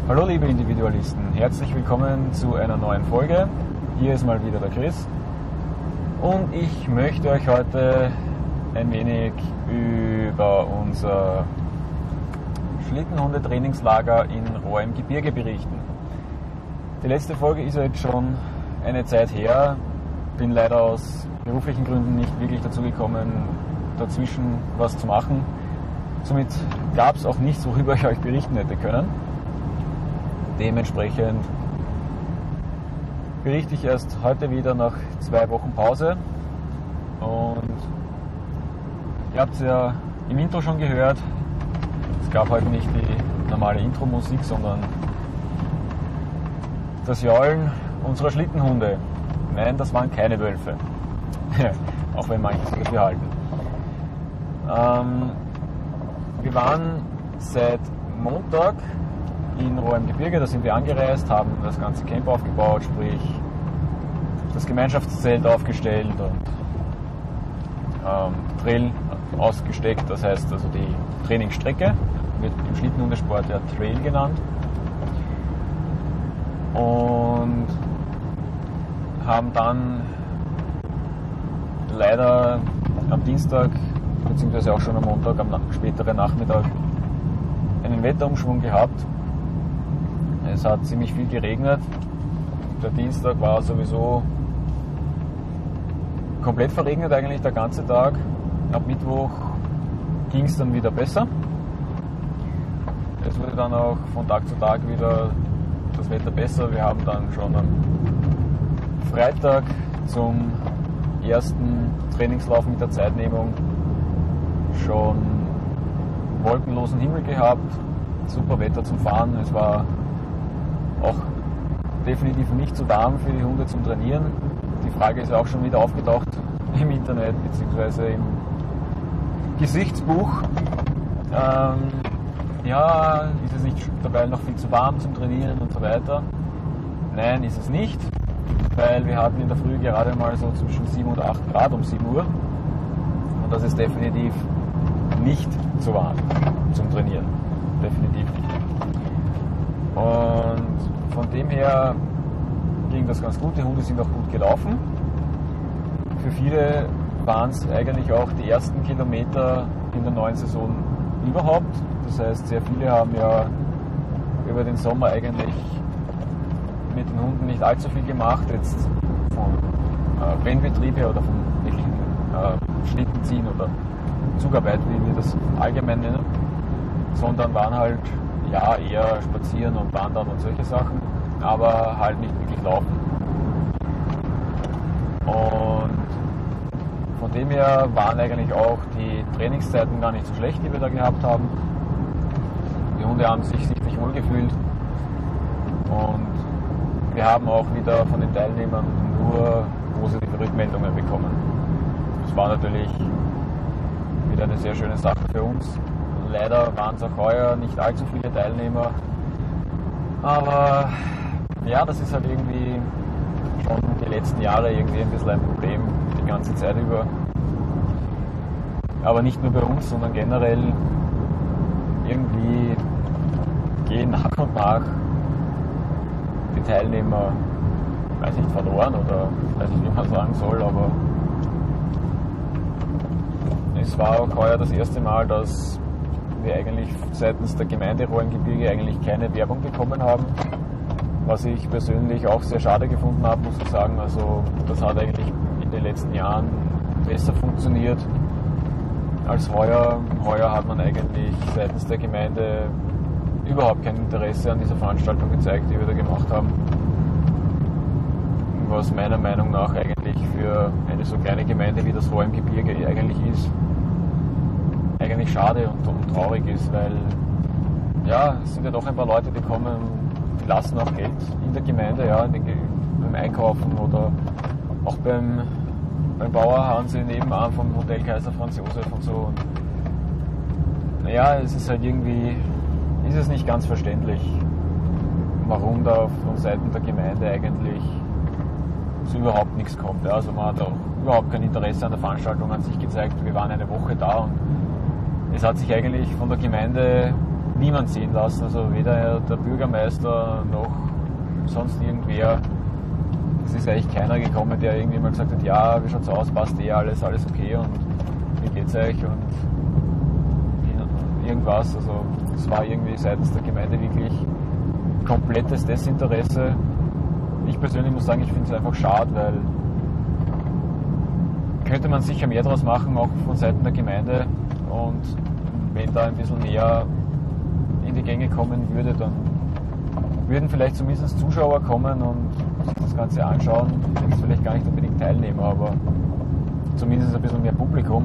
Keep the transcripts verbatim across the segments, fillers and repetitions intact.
Hallo liebe Individualisten, herzlich willkommen zu einer neuen Folge. Hier ist mal wieder der Chris und ich möchte euch heute ein wenig über unser Schlittenhunde-Trainingslager in Rohr im Gebirge berichten. Die letzte Folge ist ja jetzt schon eine Zeit her, bin leider aus beruflichen Gründen nicht wirklich dazu gekommen, dazwischen was zu machen. Somit gab es auch nichts, worüber ich euch berichten hätte können. Dementsprechend berichte ich erst heute wieder nach zwei Wochen Pause. Und ihr habt es ja im Intro schon gehört, es gab heute nicht die normale Intro-Musik, sondern das Jaulen unserer Schlittenhunde. Nein, das waren keine Wölfe. Auch wenn manche sich dafür halten. Ähm, wir waren seit Montag in Rohr im Gebirge, da sind wir angereist, haben das ganze Camp aufgebaut, sprich das Gemeinschaftszelt aufgestellt und ähm, Trail ausgesteckt, das heißt also die Trainingsstrecke, wird im Schlittenhundesport ja Trail genannt. Und haben dann leider am Dienstag, beziehungsweise auch schon am Montag, am späteren Nachmittag, einen Wetterumschwung gehabt. Es hat ziemlich viel geregnet. Der Dienstag war sowieso komplett verregnet, eigentlich der ganze Tag. Ab Mittwoch ging es dann wieder besser. Es wurde dann auch von Tag zu Tag wieder das Wetter besser. Wir haben dann schon am Freitag zum ersten Trainingslauf mit der Zeitnehmung schon wolkenlosen Himmel gehabt. Super Wetter zum Fahren. Es war auch definitiv nicht zu warm für die Hunde zum Trainieren. Die Frage ist ja auch schon wieder aufgetaucht im Internet bzw. im Gesichtsbuch. Ähm, ja, ist es nicht dabei noch viel zu warm zum Trainieren und so weiter? Nein, ist es nicht, weil wir hatten in der Früh gerade mal so zwischen sieben und acht Grad um sieben Uhr und das ist definitiv nicht zu warm zum Trainieren. Definitiv nicht. Und von dem her ging das ganz gut, die Hunde sind auch gut gelaufen. Für viele waren es eigentlich auch die ersten Kilometer in der neuen Saison überhaupt. Das heißt, sehr viele haben ja über den Sommer eigentlich mit den Hunden nicht allzu viel gemacht, jetzt vom äh, Rennbetrieb her oder vom wirklichen äh, Schlittenziehen oder Zugarbeit, wie wir das allgemein nennen, sondern waren halt ja eher spazieren und wandern und solche Sachen, aber halt nicht wirklich laufen. Und von dem her waren eigentlich auch die Trainingszeiten gar nicht so schlecht, die wir da gehabt haben. Die Hunde haben sich sichtlich wohlgefühlt und wir haben auch wieder von den Teilnehmern nur positive Rückmeldungen bekommen. Das war natürlich wieder eine sehr schöne Sache für uns. Leider waren es auch heuer nicht allzu viele Teilnehmer. Aber ja, das ist halt irgendwie schon die letzten Jahre irgendwie ein bisschen ein Problem, die ganze Zeit über. Aber nicht nur bei uns, sondern generell irgendwie gehen nach und nach die Teilnehmer, weiß nicht, verloren oder weiß nicht, wie man sagen soll, aber es war auch heuer das erste Mal, dass wir eigentlich seitens der Gemeinde Rohr im Gebirge eigentlich keine Werbung bekommen haben, was ich persönlich auch sehr schade gefunden habe, muss ich sagen. Also das hat eigentlich in den letzten Jahren besser funktioniert als heuer. Heuer hat man eigentlich seitens der Gemeinde überhaupt kein Interesse an dieser Veranstaltung gezeigt, die wir da gemacht haben, was meiner Meinung nach eigentlich für eine so kleine Gemeinde wie das Rohr im Gebirge eigentlich ist, eigentlich schade und, und traurig ist, weil ja, es sind ja doch ein paar Leute, die kommen, die lassen auch Geld in der Gemeinde, ja, in den, beim Einkaufen oder auch beim, beim Bauer Hansi nebenan vom Hotel Kaiser Franz Josef und so. Und, naja, es ist halt irgendwie, ist es nicht ganz verständlich, warum da von Seiten der Gemeinde eigentlich so überhaupt nichts kommt. Ja. Also man hat auch überhaupt kein Interesse an der Veranstaltung an sich gezeigt. Wir waren eine Woche da und es hat sich eigentlich von der Gemeinde niemand sehen lassen, also weder der Bürgermeister noch sonst irgendwer. Es ist eigentlich keiner gekommen, der irgendwie mal gesagt hat, ja, wie schaut's aus, passt eh alles, alles okay und wie geht's euch und irgendwas. Also es war irgendwie seitens der Gemeinde wirklich komplettes Desinteresse. Ich persönlich muss sagen, ich finde es einfach schade, weil könnte man sicher mehr draus machen, auch von Seiten der Gemeinde, und wenn da ein bisschen mehr in die Gänge kommen würde, dann würden vielleicht zumindest Zuschauer kommen und sich das Ganze anschauen, jetzt vielleicht gar nicht unbedingt teilnehmen, aber zumindest ein bisschen mehr Publikum.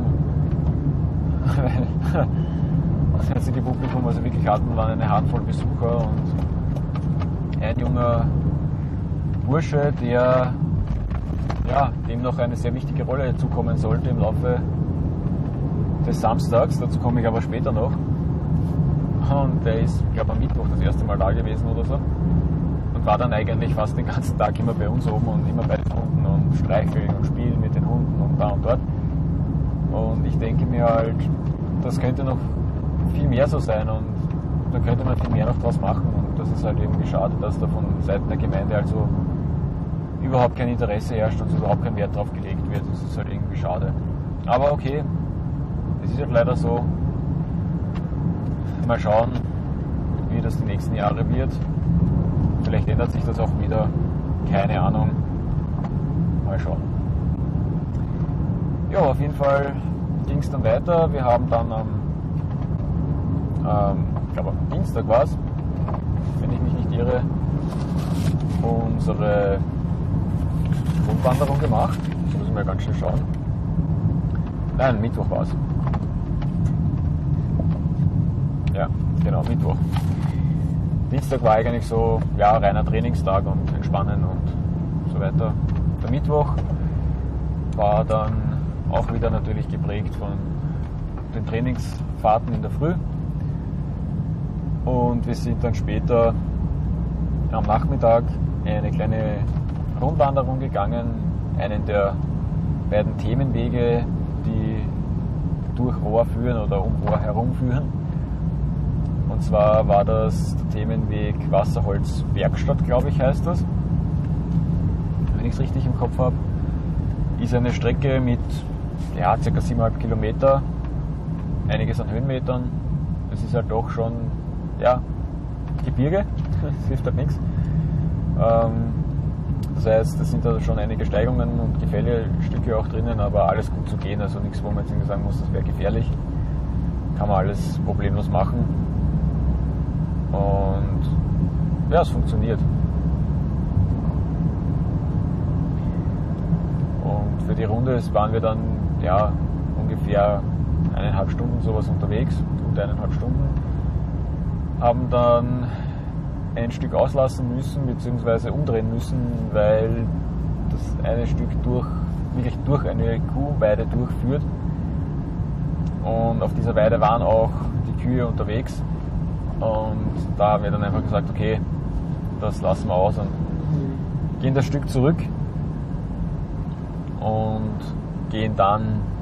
Das einzige Publikum, was wir wirklich hatten, waren eine Handvoll Besucher und ein junger Bursche, der ja, dem noch eine sehr wichtige Rolle zukommen sollte im Laufe des Samstags. Dazu komme ich aber später noch. Und der ist, ich glaube, am Mittwoch das erste Mal da gewesen oder so. Und war dann eigentlich fast den ganzen Tag immer bei uns oben und immer bei den Hunden und streicheln und spielen mit den Hunden und da und dort. Und ich denke mir halt, das könnte noch viel mehr so sein und da könnte man viel mehr noch draus machen. Und das ist halt irgendwie schade, dass da von Seiten der Gemeinde also überhaupt kein Interesse herrscht und überhaupt kein Wert drauf gelegt wird. Das ist halt irgendwie schade. Aber okay, es ist halt leider so. Mal schauen, wie das die nächsten Jahre wird. Vielleicht ändert sich das auch wieder. Keine Ahnung. Mal schauen. Ja, auf jeden Fall ging es dann weiter. Wir haben dann am, ähm, ich glaube am Dienstag war es, wenn ich mich nicht irre, unsere Rundwanderung gemacht. Das müssen wir ganz schnell schauen. Nein, Mittwoch war es. Ja, genau, Mittwoch. Dienstag war eigentlich so, ja, reiner Trainingstag und Entspannen und so weiter. Der Mittwoch war dann auch wieder natürlich geprägt von den Trainingsfahrten in der Früh. Und wir sind dann später am Nachmittag eine kleine Rundwanderung gegangen, einen der beiden Themenwege, die durch Rohr führen oder um Rohr herumführen. Und zwar war das der Themenweg Wasserholz-Werkstatt, glaube ich, heißt das. Wenn ich es richtig im Kopf habe. Ist eine Strecke mit ja, ca. siebeneinhalb Kilometer, einiges an Höhenmetern. Das ist halt doch schon ja, Gebirge, das hilft halt nichts. Ähm, das heißt, es sind da schon einige Steigungen und Gefällestücke auch drinnen, aber alles gut zu gehen, also nichts, wo man jetzt irgendwie sagen muss, das wäre gefährlich. Kann man alles problemlos machen. Und ja, es funktioniert. Und für die Runde waren wir dann ja ungefähr eineinhalb Stunden sowas unterwegs, gut eineinhalb Stunden. Haben dann ein Stück auslassen müssen, beziehungsweise umdrehen müssen, weil das eine Stück durch, wirklich durch eine Kuhweide durchführt. Und auf dieser Weide waren auch die Kühe unterwegs. Und da haben wir dann einfach gesagt, okay, das lassen wir aus und gehen das Stück zurück und gehen dann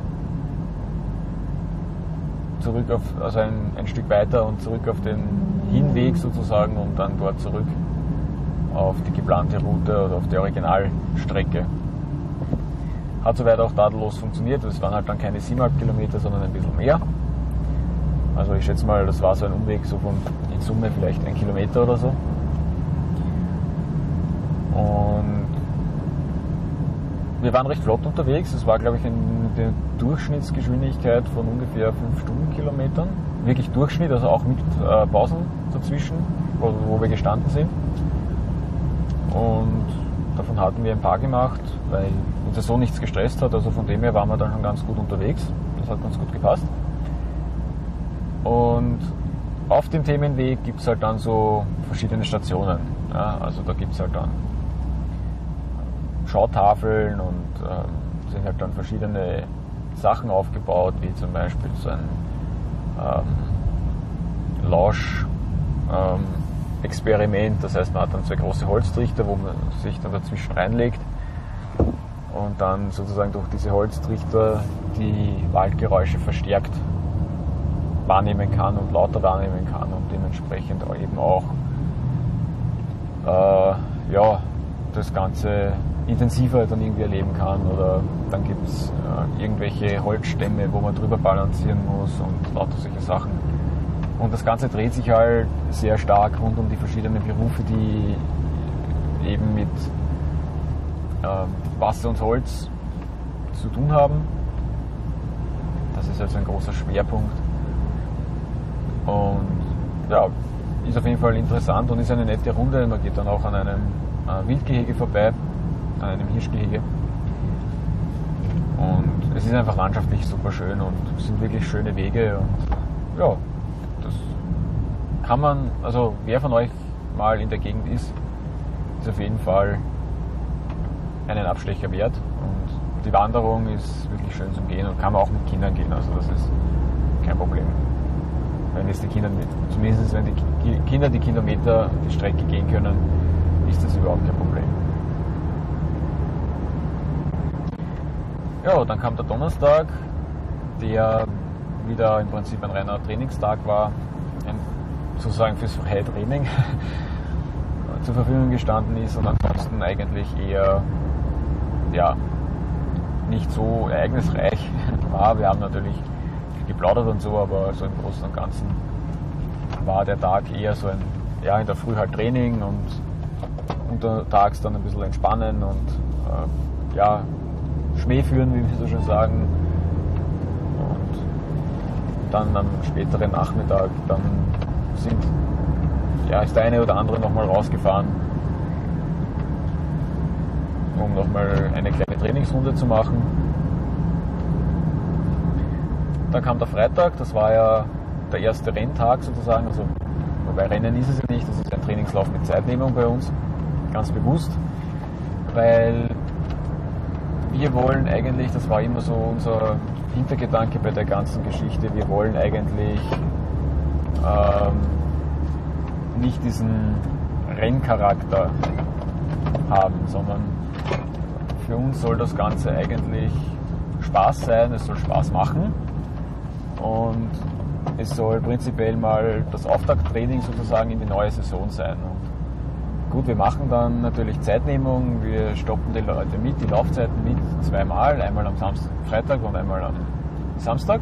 zurück auf, also ein, ein Stück weiter und zurück auf den Hinweg sozusagen und dann dort zurück auf die geplante Route oder auf die Originalstrecke. Hat soweit auch tadellos funktioniert. Es waren halt dann keine siebeneinhalb Kilometer, sondern ein bisschen mehr. Also ich schätze mal, das war so ein Umweg so von in Summe vielleicht ein Kilometer oder so. Und wir waren recht flott unterwegs. Es war, glaube ich, eine Durchschnittsgeschwindigkeit von ungefähr fünf Stundenkilometern. Wirklich Durchschnitt, also auch mit äh, Pausen dazwischen, wo, wo wir gestanden sind. Und davon hatten wir ein paar gemacht, weil uns das so nichts gestresst hat. Also von dem her waren wir dann schon ganz gut unterwegs. Das hat ganz gut gepasst. Und auf dem Themenweg gibt es halt dann so verschiedene Stationen. Ja, also da gibt es halt dann Schautafeln und ähm, sind halt dann verschiedene Sachen aufgebaut, wie zum Beispiel so ein ähm, Lausch-Experiment. Ähm, das heißt, man hat dann zwei große Holztrichter, wo man sich dann dazwischen reinlegt und dann sozusagen durch diese Holztrichter die Waldgeräusche verstärkt wahrnehmen kann und lauter wahrnehmen kann und dementsprechend eben auch äh, ja, das Ganze intensiver dann irgendwie erleben kann, oder dann gibt es äh, irgendwelche Holzstämme, wo man drüber balancieren muss und lauter solche Sachen. Und das Ganze dreht sich halt sehr stark rund um die verschiedenen Berufe, die eben mit äh, Wasser und Holz zu tun haben. Das ist also ein großer Schwerpunkt. Und ja, ist auf jeden Fall interessant und ist eine nette Runde. Man geht dann auch an einem äh, Wildgehege vorbei, an einem Hirschgehege. Und es ist einfach landschaftlich super schön und es sind wirklich schöne Wege. Und ja, das kann man, also wer von euch mal in der Gegend ist, ist auf jeden Fall einen Abstecher wert. Und die Wanderung ist wirklich schön zum Gehen und kann man auch mit Kindern gehen. Also das ist kein Problem. Wenn jetzt die Kinder, zumindest wenn die Kinder die Kilometer die Strecke gehen können, ist das überhaupt kein Problem. Ja, dann kam der Donnerstag, der wieder im Prinzip ein reiner Trainingstag war, ein, sozusagen fürs freie Training zur Verfügung gestanden ist und ansonsten eigentlich eher ja, nicht so ereignisreich war. Wir haben natürlich geplaudert und so, aber so im Großen und Ganzen war der Tag eher so ein, ja, in der Früh halt Training und untertags dann ein bisschen entspannen und äh, ja, Schmäh führen, wie wir so schon sagen. Und dann am späteren Nachmittag, dann sind, ja, ist der eine oder andere nochmal rausgefahren, um nochmal eine kleine Trainingsrunde zu machen. Dann kam der Freitag, das war ja der erste Renntag sozusagen, also wobei Rennen ist es ja nicht, das ist ein Trainingslauf mit Zeitnehmung bei uns, ganz bewusst, weil wir wollen eigentlich, das war immer so unser Hintergedanke bei der ganzen Geschichte, wir wollen eigentlich ähm, nicht diesen Renncharakter haben, sondern für uns soll das Ganze eigentlich Spaß sein, es soll Spaß machen. Und es soll prinzipiell mal das Auftakttraining sozusagen in die neue Saison sein. Und gut, wir machen dann natürlich Zeitnehmung, wir stoppen die Leute mit, die Laufzeiten mit zweimal, einmal am Samstag, Freitag und einmal am Samstag.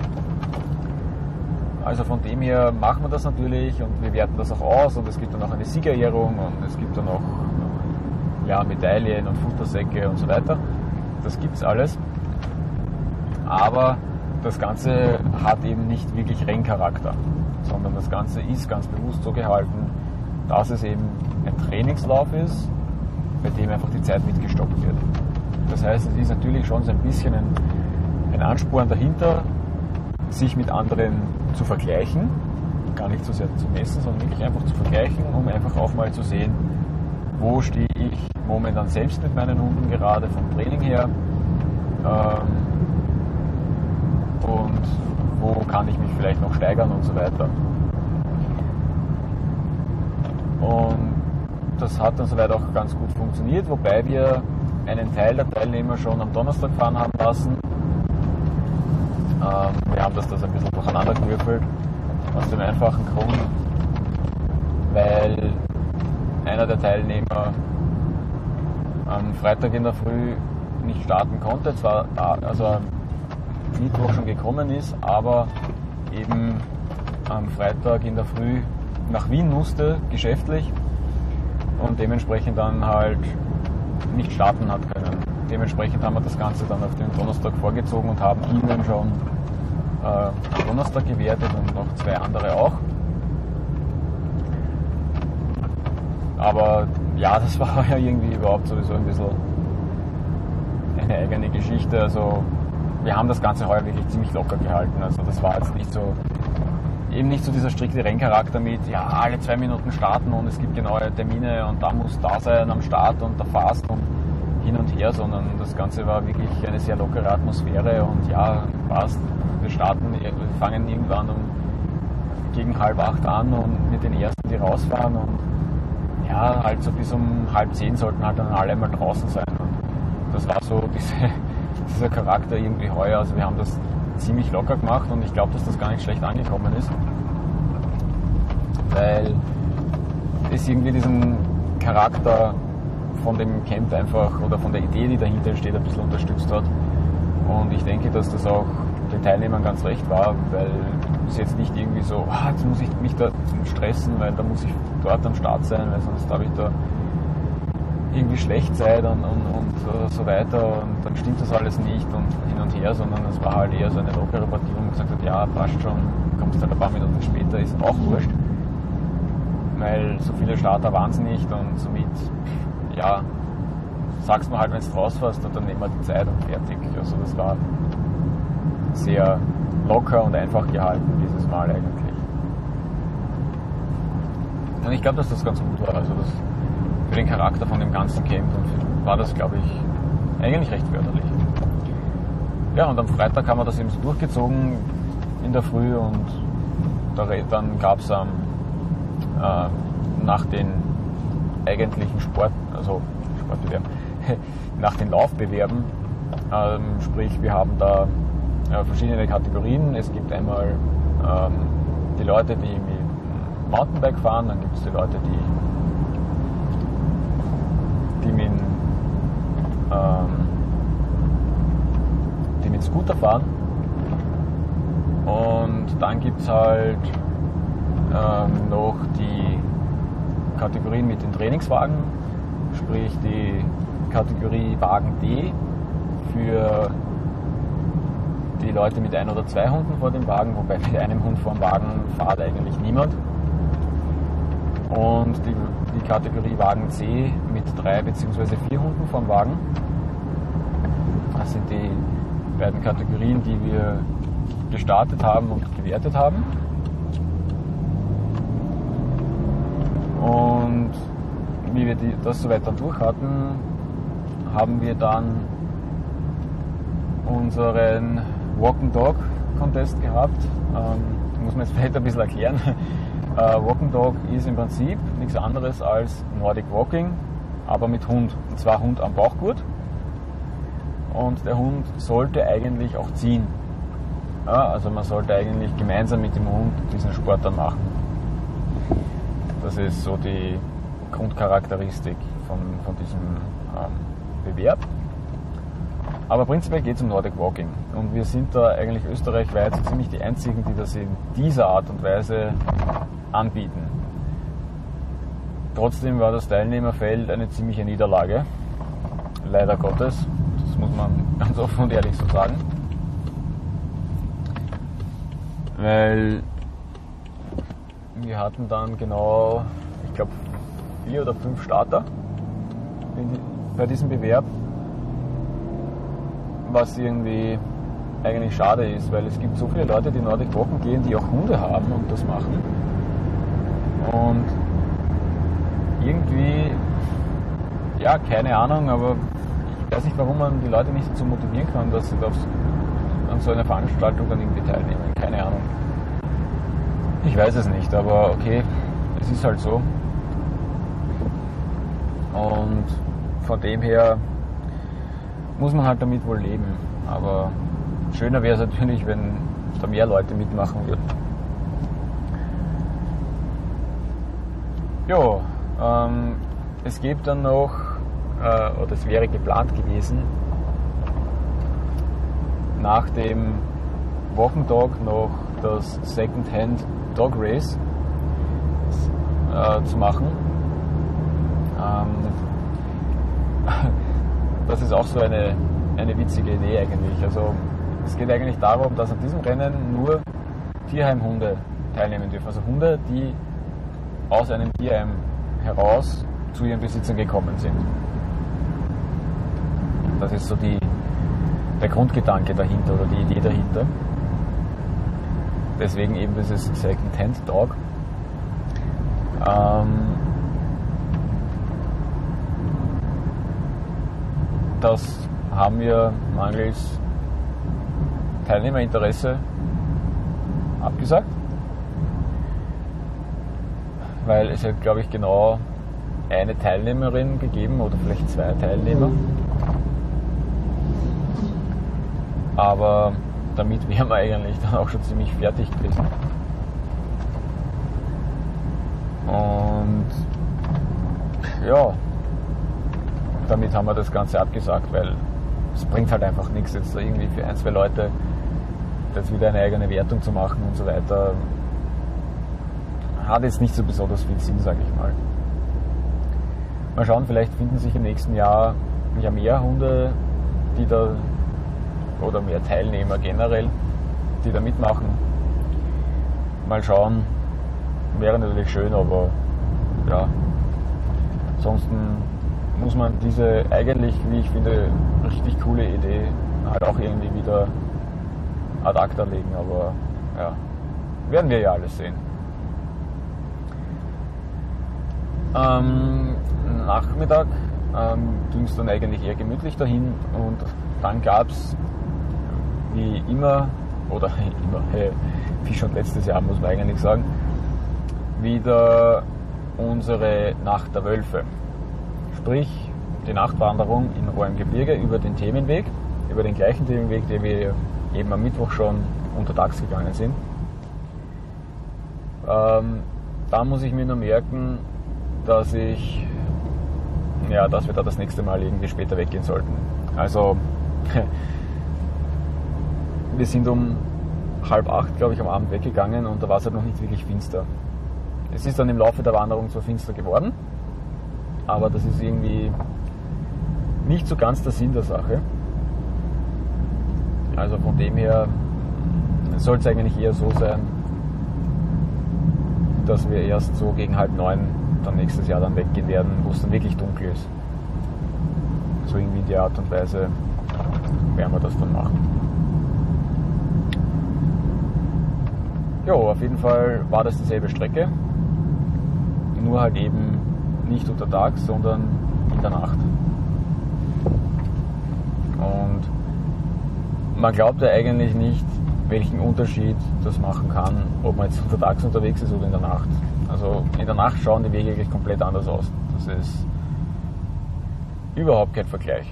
Also von dem her machen wir das natürlich und wir werten das auch aus und es gibt dann auch eine Siegerehrung und es gibt dann auch ja, Medaillen und Futtersäcke und so weiter. Das gibt's alles. Aber das Ganze hat eben nicht wirklich Renncharakter, sondern das Ganze ist ganz bewusst so gehalten, dass es eben ein Trainingslauf ist, bei dem einfach die Zeit mitgestoppt wird. Das heißt, es ist natürlich schon so ein bisschen ein, ein Ansporn dahinter, sich mit anderen zu vergleichen, gar nicht so sehr zu messen, sondern wirklich einfach zu vergleichen, um einfach auch mal zu sehen, wo stehe ich momentan selbst mit meinen Hunden gerade vom Training her, ähm, und wo kann ich mich vielleicht noch steigern und so weiter. Und das hat dann soweit auch ganz gut funktioniert, wobei wir einen Teil der Teilnehmer schon am Donnerstag fahren haben lassen. Ähm, wir haben das, das ein bisschen durcheinander gewürfelt, aus dem einfachen Grund, weil einer der Teilnehmer am Freitag in der Früh nicht starten konnte, zwar also Mittwoch schon gekommen ist, aber eben am Freitag in der Früh nach Wien musste, geschäftlich, und dementsprechend dann halt nicht starten hat können. Dementsprechend haben wir das Ganze dann auf den Donnerstag vorgezogen und haben ihn dann schon äh, am Donnerstag gewertet und noch zwei andere auch. Aber ja, das war ja irgendwie überhaupt sowieso ein bisschen eine eigene Geschichte. Also wir haben das Ganze heuer wirklich ziemlich locker gehalten. Also das war jetzt nicht so, eben nicht so dieser strikte Renncharakter mit, ja, alle zwei Minuten starten und es gibt genaue Termine und da muss da sein am Start und da fast und hin und her, sondern das Ganze war wirklich eine sehr lockere Atmosphäre und ja, passt. Wir starten, wir fangen irgendwann um gegen halb acht an und mit den ersten, die rausfahren, und ja, halt so bis um halb zehn sollten halt dann alle mal draußen sein. Und das war so diese dieser Charakter irgendwie heuer. Also wir haben das ziemlich locker gemacht und ich glaube, dass das gar nicht schlecht angekommen ist, weil es irgendwie diesen Charakter von dem Camp einfach oder von der Idee, die dahinter steht, ein bisschen unterstützt hat. Und ich denke, dass das auch den Teilnehmern ganz recht war, weil es jetzt nicht irgendwie so, ah, jetzt muss ich mich da stressen, weil da muss ich dort am Start sein, weil sonst habe ich da irgendwie schlecht Zeit und, und, und uh, so weiter und dann stimmt das alles nicht und hin und her, sondern es war halt eher so eine lockere Partie, wo man gesagt hat, ja, passt schon, kommst halt ein paar Minuten später, ist auch wurscht, weil so viele Starter waren es nicht und somit, ja, sagst du halt, wenn du rausfährst und dann nehmen wir die Zeit und fertig. Also das war sehr locker und einfach gehalten dieses Mal eigentlich. Und ich glaube, dass das ganz gut war. Also das für den Charakter von dem ganzen Camp und war das, glaube ich, eigentlich recht förderlich. Ja, und am Freitag haben wir das eben so durchgezogen in der Früh und dann gab es ähm, äh, nach den eigentlichen Sport, also Sportbewerben, nach den Laufbewerben, ähm, sprich wir haben da äh, verschiedene Kategorien. Es gibt einmal ähm, die Leute, die mit Mountainbike fahren, dann gibt es die Leute, die die mit, ähm, die mit Scooter fahren und dann gibt es halt ähm, noch die Kategorien mit den Trainingswagen, sprich die Kategorie Wagen D für die Leute mit ein oder zwei Hunden vor dem Wagen, wobei mit einem Hund vor dem Wagen fährt eigentlich niemand. Und die, die Kategorie Wagen C mit drei bzw. vier Hunden vor dem Wagen. Das sind die beiden Kategorien, die wir gestartet haben und gewertet haben. Und wie wir die, das soweit dann durch hatten, haben wir dann unseren Walk and Dog Contest gehabt. Ähm, muss man jetzt vielleicht ein bisschen erklären. Äh, Walk and Dog ist im Prinzip nichts anderes als Nordic Walking, aber mit Hund. Und zwar Hund am Bauchgurt. Und der Hund sollte eigentlich auch ziehen. Ja, also man sollte eigentlich gemeinsam mit dem Hund diesen Sport dann machen. Das ist so die Grundcharakteristik von, von diesem ähm, Bewerb. Aber prinzipiell geht es um Nordic Walking. Und wir sind da eigentlich österreichweit so ziemlich die einzigen, die das in dieser Art und Weise anbieten. Trotzdem war das Teilnehmerfeld eine ziemliche Niederlage. Leider Gottes. Das muss man ganz offen und ehrlich so sagen. Weil wir hatten dann genau, ich glaube, vier oder fünf Starter bei diesem Bewerb. Was irgendwie eigentlich schade ist, weil es gibt so viele Leute, die Nordic Walken gehen, die auch Hunde haben und das machen. Und irgendwie, ja, keine Ahnung, aber ich weiß nicht, warum man die Leute nicht dazu motivieren kann, dass sie an so einer Veranstaltung dann irgendwie teilnehmen. Keine Ahnung. Ich weiß es nicht, aber okay, es ist halt so. Und von dem her muss man halt damit wohl leben. Aber schöner wäre es natürlich, wenn da mehr Leute mitmachen würden. Ja, ähm, es gibt dann noch, äh, oder es wäre geplant gewesen, nach dem Wochentag noch das Second-Hand Dog Race äh, zu machen. Ähm, das ist auch so eine, eine witzige Idee eigentlich. Also es geht eigentlich darum, dass an diesem Rennen nur Tierheimhunde teilnehmen dürfen. Also Hunde, die aus einem Tierheim heraus zu ihren Besitzern gekommen sind. Das ist so die, der Grundgedanke dahinter oder die Idee dahinter. Deswegen eben dieses Second-Hand Dog. Ähm, das haben wir mangels Teilnehmerinteresse abgesagt, weil es hat, glaube ich, genau eine Teilnehmerin gegeben oder vielleicht zwei Teilnehmer. Aber damit wären wir eigentlich dann auch schon ziemlich fertig gewesen. Und ja, damit haben wir das Ganze abgesagt, weil es bringt halt einfach nichts, jetzt irgendwie für ein, zwei Leute jetzt wieder eine eigene Wertung zu machen und so weiter. Hat jetzt nicht so besonders viel Sinn, sage ich mal. Mal schauen, vielleicht finden sich im nächsten Jahr ja mehr Hunde, die da, oder mehr Teilnehmer generell, die da mitmachen. Mal schauen, wäre natürlich schön, aber ja, ansonsten muss man diese eigentlich, wie ich finde, richtig coole Idee halt auch irgendwie wieder ad acta legen, aber ja, werden wir ja alles sehen. Ähm, Nachmittag ähm, ging es dann eigentlich eher gemütlich dahin und dann gab es wie immer, oder immer, wie schon letztes Jahr muss man eigentlich sagen, wieder unsere Nacht der Wölfe. Sprich, die Nachtwanderung in hohem Gebirge über den Themenweg, über den gleichen Themenweg, den wir eben am Mittwoch schon untertags gegangen sind. Ähm, da muss ich mir nur merken, dass ich, ja, dass wir da das nächste Mal irgendwie später weggehen sollten. Also, wir sind um halb acht, glaube ich, am Abend weggegangen und da war es halt noch nicht wirklich finster. Es ist dann im Laufe der Wanderung zwar finster geworden, aber das ist irgendwie nicht so ganz der Sinn der Sache. Also von dem her soll es eigentlich eher so sein, dass wir erst so gegen halb neun dann nächstes Jahr dann weggehen werden, wo es dann wirklich dunkel ist. So irgendwie in der Art und Weise werden wir das dann machen. Jo, auf jeden Fall war das dieselbe Strecke, nur halt eben nicht untertags, sondern in der Nacht. Und man glaubt ja eigentlich nicht, welchen Unterschied das machen kann, ob man jetzt untertags unterwegs ist oder in der Nacht. Also in der Nacht schauen die Wege wirklich komplett anders aus. Das ist überhaupt kein Vergleich.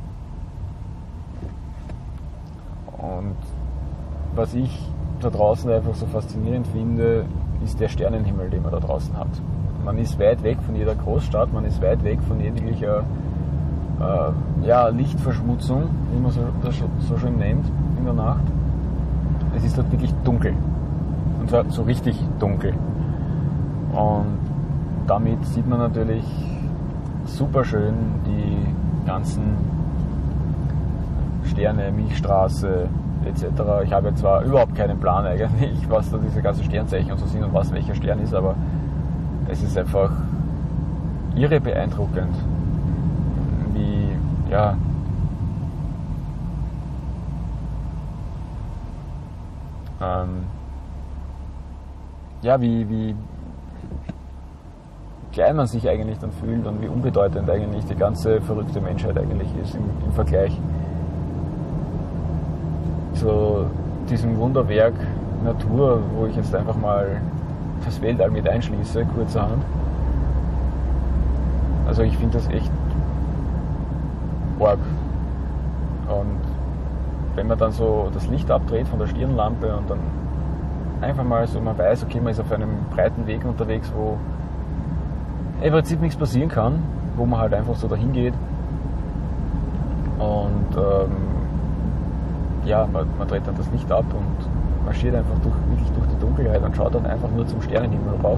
Und was ich da draußen einfach so faszinierend finde, ist der Sternenhimmel, den man da draußen hat. Man ist weit weg von jeder Großstadt, man ist weit weg von jeglicher äh, ja, Lichtverschmutzung, wie man so, das so schön nennt, in der Nacht. Es ist dort wirklich dunkel. Und zwar so richtig dunkel. Und damit sieht man natürlich super schön die ganzen Sterne, Milchstraße et cetera. Ich habe jetzt zwar überhaupt keinen Plan eigentlich, was da diese ganzen Sternzeichen und so sind und was welcher Stern ist, aber es ist einfach irre beeindruckend, wie, ja, ähm, ja, wie, wie klein man sich eigentlich dann fühlt und wie unbedeutend eigentlich die ganze verrückte Menschheit eigentlich ist im, im Vergleich zu diesem Wunderwerk Natur, wo ich jetzt einfach mal das Weltall mit einschließe, kurzerhand. Also ich finde das echt arg. Und wenn man dann so das Licht abdreht von der Stirnlampe und dann einfach mal so, man weiß, okay, man ist auf einem breiten Weg unterwegs, wo im Prinzip nichts passieren kann, wo man halt einfach so dahin geht und ähm, ja, man, man dreht dann das Licht ab und marschiert einfach durch, wirklich durch die Dunkelheit und schaut dann einfach nur zum Sternenhimmel rauf.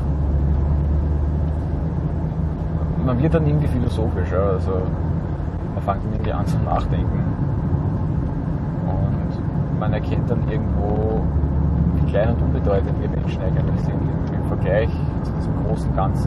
Man wird dann irgendwie philosophisch, ja, also man fängt dann irgendwie an zum Nachdenken und man erkennt dann irgendwo, wie klein und unbedeutend wir Menschen eigentlich sind im, im Vergleich zu diesem großen Ganzen.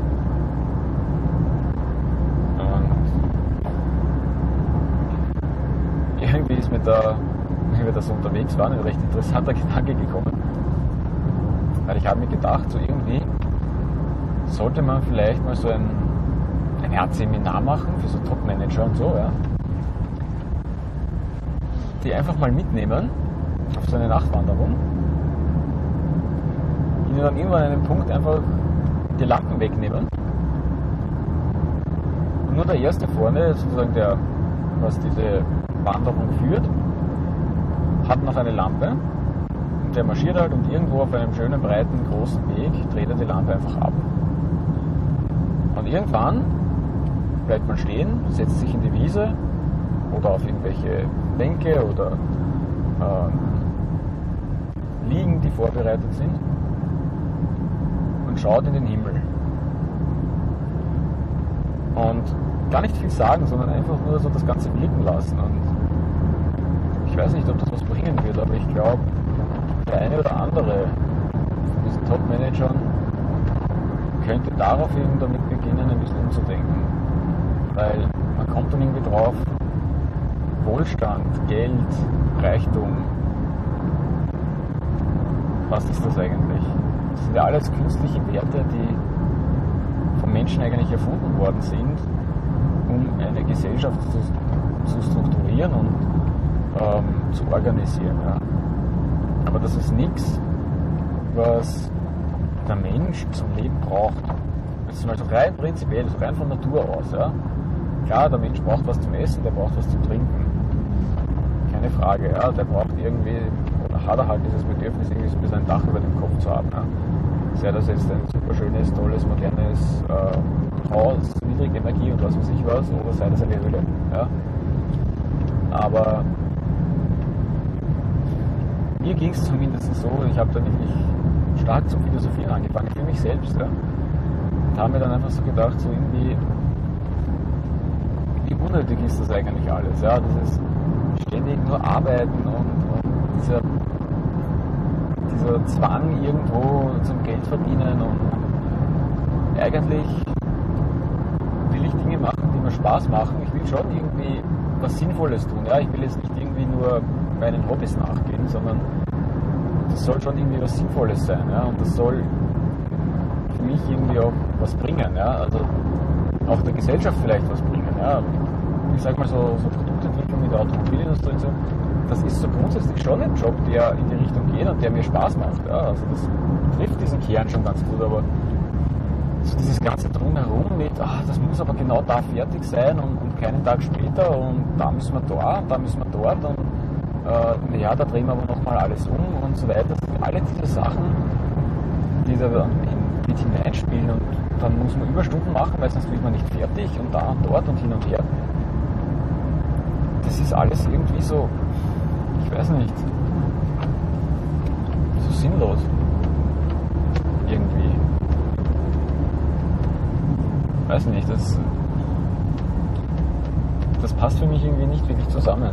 Irgendwie ist mir da, wenn wir da so unterwegs waren, ein recht interessanter Gedanke gekommen. Weil ich habe mir gedacht, so irgendwie sollte man vielleicht mal so ein, eine Art Seminar machen für so Top-Manager und so, ja. Die einfach mal mitnehmen auf so eine Nachtwanderung. Die dann irgendwann an einem Punkt einfach die Lampen wegnehmen. Und nur der Erste vorne, sozusagen der, was diese Wanderung führt, hat noch eine Lampe und der marschiert halt und irgendwo auf einem schönen, breiten, großen Weg dreht er die Lampe einfach ab. Und irgendwann bleibt man stehen, setzt sich in die Wiese oder auf irgendwelche Bänke oder ähm, Liegen, die vorbereitet sind und schaut in den Himmel. Und gar nicht viel sagen, sondern einfach nur so das Ganze wirken lassen. Und ich weiß nicht, ob das was bringen wird, aber ich glaube, der eine oder andere von diesen Top-Managern könnte daraufhin damit beginnen, ein bisschen umzudenken. Weil man kommt dann irgendwie drauf, Wohlstand, Geld, Reichtum, was ist das eigentlich? Das sind ja alles künstliche Werte, die vom Menschen eigentlich erfunden worden sind, um eine Gesellschaft zu, zu strukturieren und ähm, zu organisieren. Ja. Aber das ist nichts, was der Mensch zum Leben braucht. Das ist also rein prinzipiell, also rein von Natur aus. Ja. Klar, der Mensch braucht was zum Essen, der braucht was zum Trinken. Keine Frage. Ja. Der braucht irgendwie, oder hat er halt dieses Bedürfnis, irgendwie so ein bisschen ein Dach über dem Kopf zu haben. Ja. Sei das jetzt ein super schönes, tolles, modernes äh, Haus, niedrige Energie und was weiß ich was, oder sei das eine Höhle. Ja. Aber mir ging es zumindest so, ich habe da wirklich stark zu philosophieren angefangen, für mich selbst. Ja. Und habe mir dann einfach so gedacht, so irgendwie, wie unnötig ist das eigentlich alles? Ja. Dieses ständig nur arbeiten und, und dieser, dieser Zwang irgendwo zum Geld verdienen und eigentlich will ich Dinge machen, die mir Spaß machen. Ich will schon irgendwie was Sinnvolles tun. Ja. Ich will jetzt nicht irgendwie nur meinen Hobbys nachgehen, sondern das soll schon irgendwie was Sinnvolles sein. Ja. Und das soll für mich irgendwie auch was bringen. Ja. Also auch der Gesellschaft vielleicht was bringen. Ja. Ich sag mal so, so Produktentwicklung in der Automobilindustrie und so, das ist so grundsätzlich schon ein Job, der in die Richtung geht und der mir Spaß macht. Ja. Also das trifft diesen Kern schon ganz gut, aber so dieses ganze Drumherum mit, ach, das muss aber genau da fertig sein und, und keinen Tag später und da müssen wir da und da müssen wir dort und äh, ja, da drehen wir aber nochmal alles um und so weiter. Das sind alle diese Sachen, die da dann mit hineinspielen und dann muss man Überstunden machen, weil sonst wird man nicht fertig und da und dort und hin und her. Das ist alles irgendwie so, ich weiß nicht, so sinnlos. Irgendwie. Weiß nicht, das, das passt für mich irgendwie nicht wirklich zusammen.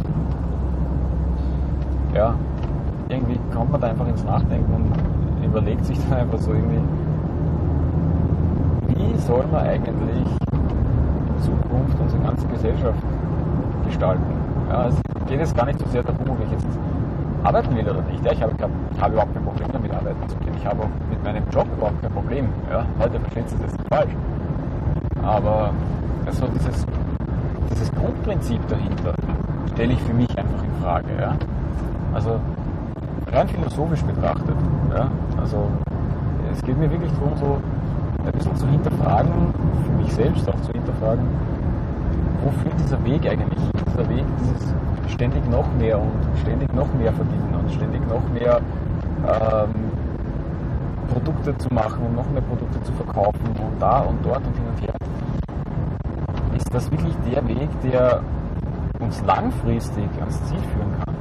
Ja, irgendwie kommt man da einfach ins Nachdenken und überlegt sich dann einfach so irgendwie, wie soll man eigentlich in Zukunft unsere ganze Gesellschaft gestalten? Ja, es geht jetzt gar nicht so sehr darum, ob ich jetzt arbeiten will oder nicht. Ja, ich habe, ich habe überhaupt kein Problem damit, arbeiten zu gehen. Ich habe auch mit meinem Job überhaupt kein Problem. Ja, heute versteht Sie das nicht falsch. Aber also dieses, dieses Grundprinzip dahinter stelle ich für mich einfach in Frage. Ja? Also rein philosophisch betrachtet. Ja? Also es geht mir wirklich darum, so ein bisschen zu hinterfragen, für mich selbst auch zu hinterfragen, wo führt dieser Weg eigentlich hin? Dieser Weg, dieses ständig noch mehr und ständig noch mehr verdienen und ständig noch mehr ähm, Produkte zu machen und noch mehr Produkte zu verkaufen und da und dort und hin und her. Ist das wirklich der Weg, der uns langfristig ans Ziel führen kann?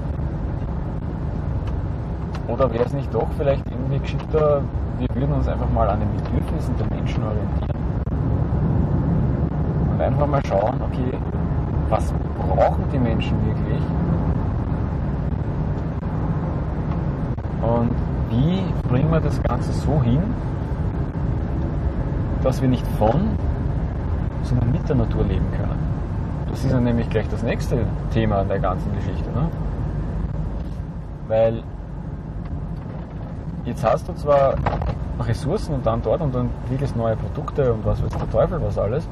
Oder wäre es nicht doch vielleicht irgendwie geschickter, wir würden uns einfach mal an den Bedürfnissen der Menschen orientieren und einfach mal schauen, okay, was brauchen die Menschen wirklich und wie bringen wir das Ganze so hin, dass wir nicht von, sondern mit der Natur leben können. Das ist ja nämlich gleich das nächste Thema an der ganzen Geschichte. Ne? Weil jetzt hast du zwar Ressourcen und dann dort und dann entwickelst neue Produkte und was weiß der Teufel was alles,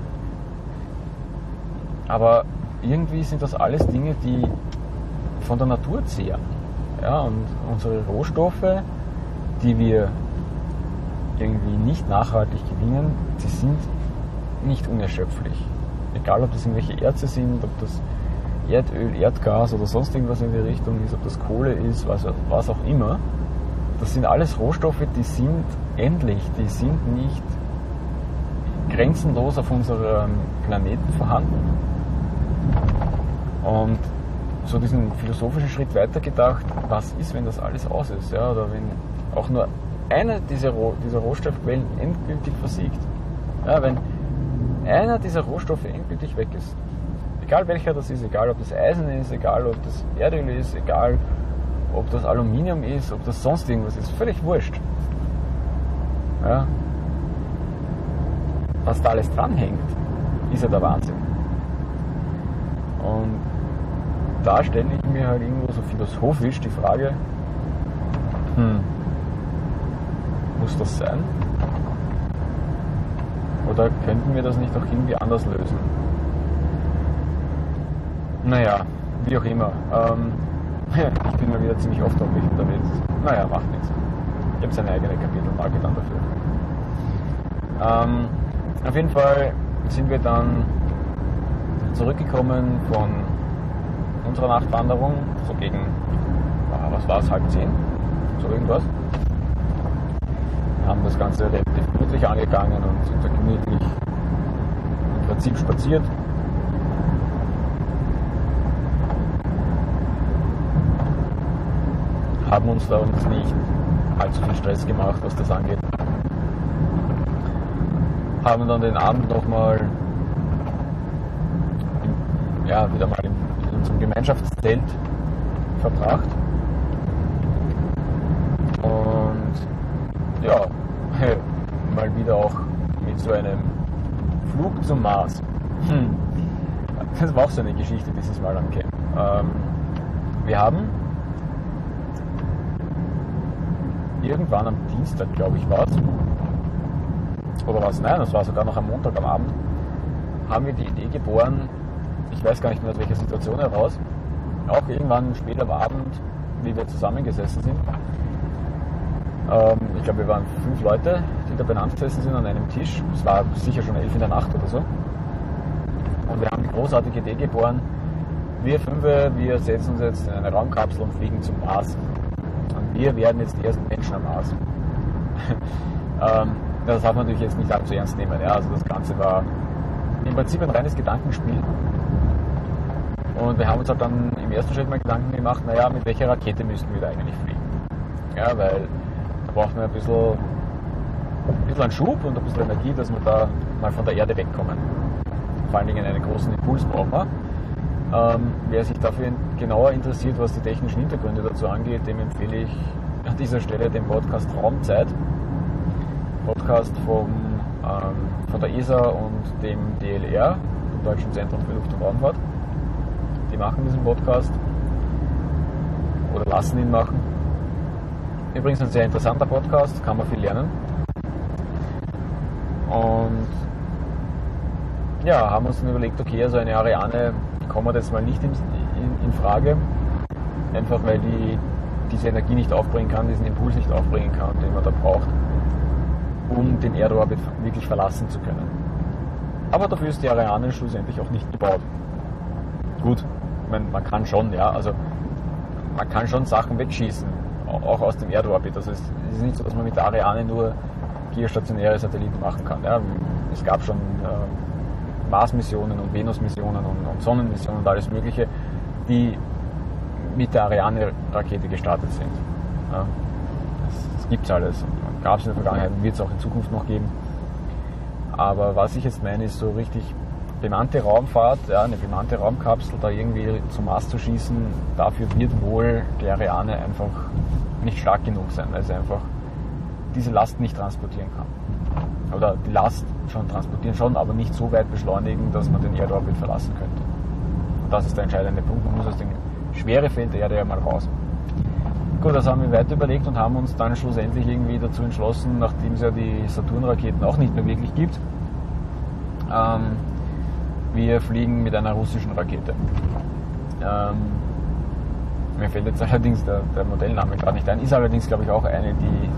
aber irgendwie sind das alles Dinge, die von der Natur zehren. Ja, und unsere Rohstoffe, die wir irgendwie nicht nachhaltig gewinnen, die sind nicht unerschöpflich. Egal, ob das irgendwelche Erze sind, ob das Erdöl, Erdgas oder sonst irgendwas in die Richtung ist, ob das Kohle ist, was, was auch immer, das sind alles Rohstoffe, die sind endlich, die sind nicht grenzenlos auf unserem Planeten vorhanden. Und so diesen philosophischen Schritt weiter gedacht, was ist, wenn das alles aus ist, ja, oder wenn auch nur einer dieser, Roh- dieser Rohstoffquellen endgültig versiegt. Ja, wenn einer dieser Rohstoffe endgültig weg ist, egal welcher das ist, egal ob das Eisen ist, egal ob das Erdöl ist, egal ob das Aluminium ist, ob das sonst irgendwas ist, völlig wurscht. Ja. Was da alles dranhängt, ist ja der Wahnsinn. Und da stelle ich mir halt irgendwo so philosophisch die Frage, hm, muss das sein? Oder könnten wir das nicht auch irgendwie anders lösen? Naja, wie auch immer. Ähm, ich bin mal wieder ziemlich oft auf mich unterwegs. Naja, macht nichts. Ich habe seine eigene Kapitelmarke dann dafür. Ähm, auf jeden Fall sind wir dann zurückgekommen von unserer Nachtwanderung, so gegen, was war es, halb zehn, so irgendwas. Wir haben das Ganze relativ gemütlich angegangen und sind da gemütlich im Prinzip spaziert. Haben uns da uns nicht allzu viel Stress gemacht, was das angeht. Haben dann den Abend nochmal ja, wieder mal in, in unserem Gemeinschaftszelt verbracht. Und ja, mal wieder auch mit so einem Flug zum Mars. Hm. Das war auch so eine Geschichte dieses Mal am Camp. Ähm, wir haben irgendwann am Dienstag, glaube ich, war es, oder was? Nein, das war sogar noch am Montag am Abend, haben wir die Idee geboren, ich weiß gar nicht mehr aus welcher Situation heraus, auch irgendwann spät am Abend, wie wir zusammengesessen sind. Ähm, ich glaube, wir waren fünf Leute, die da beieinander gesessen sind an einem Tisch. Es war sicher schon elf in der Nacht oder so. Und wir haben die großartige Idee geboren, wir fünf, wir setzen uns jetzt in eine Raumkapsel und fliegen zum Mars. Und wir werden jetzt die ersten Menschen am Mars. ähm, das darf man natürlich jetzt nicht allzu ernst nehmen. Ja? Also das Ganze war im Prinzip ein reines Gedankenspiel. Und wir haben uns halt dann im ersten Schritt mal Gedanken gemacht, naja, mit welcher Rakete müssten wir da eigentlich fliegen? Ja, weil da braucht man ein bisschen, ein bisschen einen Schub und ein bisschen Energie, dass wir da mal von der Erde wegkommen. Vor allen Dingen einen großen Impuls brauchen wir. Ähm, wer sich dafür genauer interessiert, was die technischen Hintergründe dazu angeht, dem empfehle ich an dieser Stelle den Podcast Raumzeit. Podcast vom, ähm, von der E S A und dem D L R, dem Deutschen Zentrum für Luft- und Raumfahrt. Die machen diesen Podcast oder lassen ihn machen. Übrigens ein sehr interessanter Podcast, kann man viel lernen. Und ja, haben uns dann überlegt, okay, also eine Ariane kommt jetzt mal nicht in, in, in Frage, einfach weil die diese Energie nicht aufbringen kann, diesen Impuls nicht aufbringen kann, den man da braucht, um den Erdorbit wirklich verlassen zu können. Aber dafür ist die Ariane schlussendlich auch nicht gebaut. Gut, ich meine, man kann schon, ja, also man kann schon Sachen wegschießen, auch aus dem Erdorbit. Also es ist nicht so, dass man mit der Ariane nur geostationäre Satelliten machen kann. Ja. Es gab schon äh, Mars-Missionen und Venus-Missionen und, und Sonnenmissionen und alles Mögliche, die mit der Ariane-Rakete gestartet sind. Ja. Das, das gibt es alles. Und gab es in der Vergangenheit und wird es auch in Zukunft noch geben. Aber was ich jetzt meine, ist so richtig bemannte Raumfahrt, ja, eine bemannte Raumkapsel da irgendwie zum Mars zu schießen, dafür wird wohl die Ariane einfach nicht stark genug sein, weil sie einfach diese Last nicht transportieren kann. Oder die Last schon transportieren schon, aber nicht so weit beschleunigen, dass man den Erdorbit verlassen könnte. Und das ist der entscheidende Punkt, man muss aus dem Schwerefeld der Erde ja mal raus. Gut, das haben wir weiter überlegt und haben uns dann schlussendlich irgendwie dazu entschlossen, nachdem es ja die Saturn-Raketen auch nicht mehr wirklich gibt, ähm, wir fliegen mit einer russischen Rakete. Ähm, mir fällt jetzt allerdings der, der Modellname gerade nicht ein, ist allerdings, glaube ich, auch eine,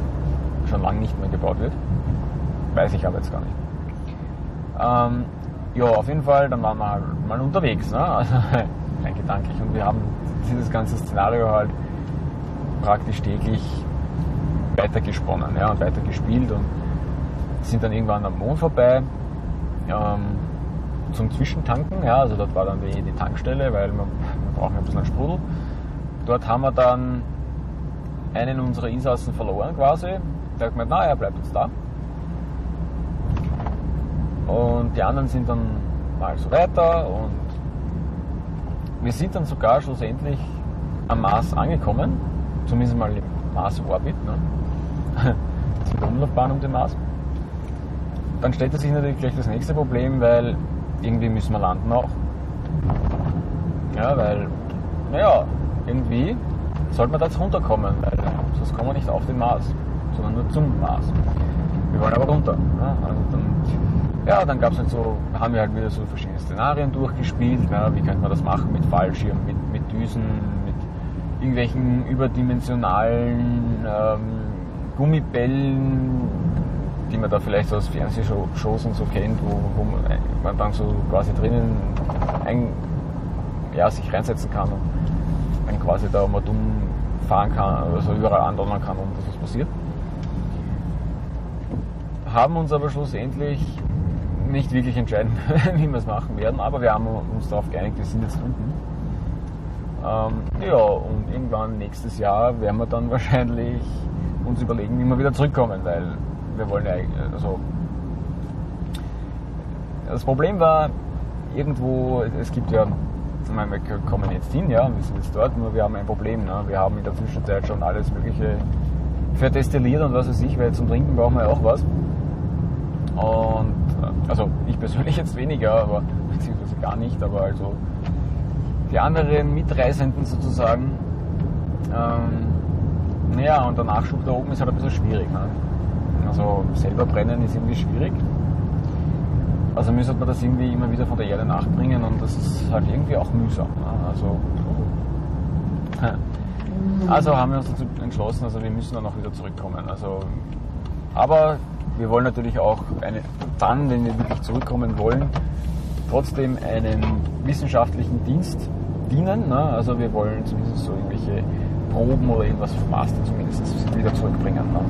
die schon lange nicht mehr gebaut wird. Weiß ich aber jetzt gar nicht. Ähm, ja, auf jeden Fall, dann waren wir halt mal unterwegs, ne? Also rein gedanklich. Und wir haben dieses ganze Szenario halt praktisch täglich weitergesponnen, ja, und weitergespielt und sind dann irgendwann am Mond vorbei ähm, zum Zwischentanken, ja, also dort war dann die, die Tankstelle, weil man, man braucht ein bisschen einen Sprudel. Dort haben wir dann einen unserer Insassen verloren quasi. Der hat gemeint, na, er bleibt jetzt da. Und die anderen sind dann mal so weiter und wir sind dann sogar schlussendlich am Mars angekommen, zumindest mal im Mars-Orbit, ne? Die Umlaufbahn um den Mars. Dann stellte sich natürlich gleich das nächste Problem, weil irgendwie müssen wir landen auch. Ja, weil, naja, irgendwie sollte man da jetzt runterkommen, weil sonst kommen wir nicht auf den Mars, sondern nur zum Mars. Wir wollen aber runter. Ja, also dann, ja, dann gab es halt so, haben wir halt wieder so verschiedene Szenarien durchgespielt. Ja, wie könnte man das machen mit Fallschirm, mit, mit Düsen, mit irgendwelchen überdimensionalen ähm, Gummibällen, die man da vielleicht aus Fernsehshows und so kennt, wo, wo man dann so quasi drinnen ein, ja, sich reinsetzen kann und dann quasi da mal dumm fahren kann, also überall andonnern kann, ohne dass was passiert. Haben uns aber schlussendlich nicht wirklich entscheiden, wie wir es machen werden, aber wir haben uns darauf geeinigt, wir sind jetzt unten. Ähm, ja, und irgendwann nächstes Jahr werden wir dann wahrscheinlich uns überlegen, wie wir wieder zurückkommen, weil wir wollen ja, also das Problem war irgendwo, es gibt ja, ich meine, wir kommen jetzt hin, ja, wir sind jetzt dort, nur wir haben ein Problem, ne? Wir haben in der Zwischenzeit schon alles mögliche verdestilliert und was weiß ich, weil zum Trinken brauchen wir ja auch was. Und also ich persönlich jetzt weniger, aber beziehungsweise gar nicht, aber also die anderen Mitreisenden sozusagen, ähm, naja, und der Nachschub da oben ist halt ein bisschen schwierig. Ne? Also selber brennen ist irgendwie schwierig. Also müsste man das irgendwie immer wieder von der Erde nachbringen und das ist halt irgendwie auch mühsam. Ne? Also, also haben wir uns dazu entschlossen, also wir müssen dann auch wieder zurückkommen. Also, aber wir wollen natürlich auch eine, dann, wenn wir wirklich zurückkommen wollen, trotzdem einen wissenschaftlichen Dienst dienen. Ne? Also wir wollen zumindest so irgendwelche Proben oder irgendwas vom Master zumindest wieder zurückbringen. Ne?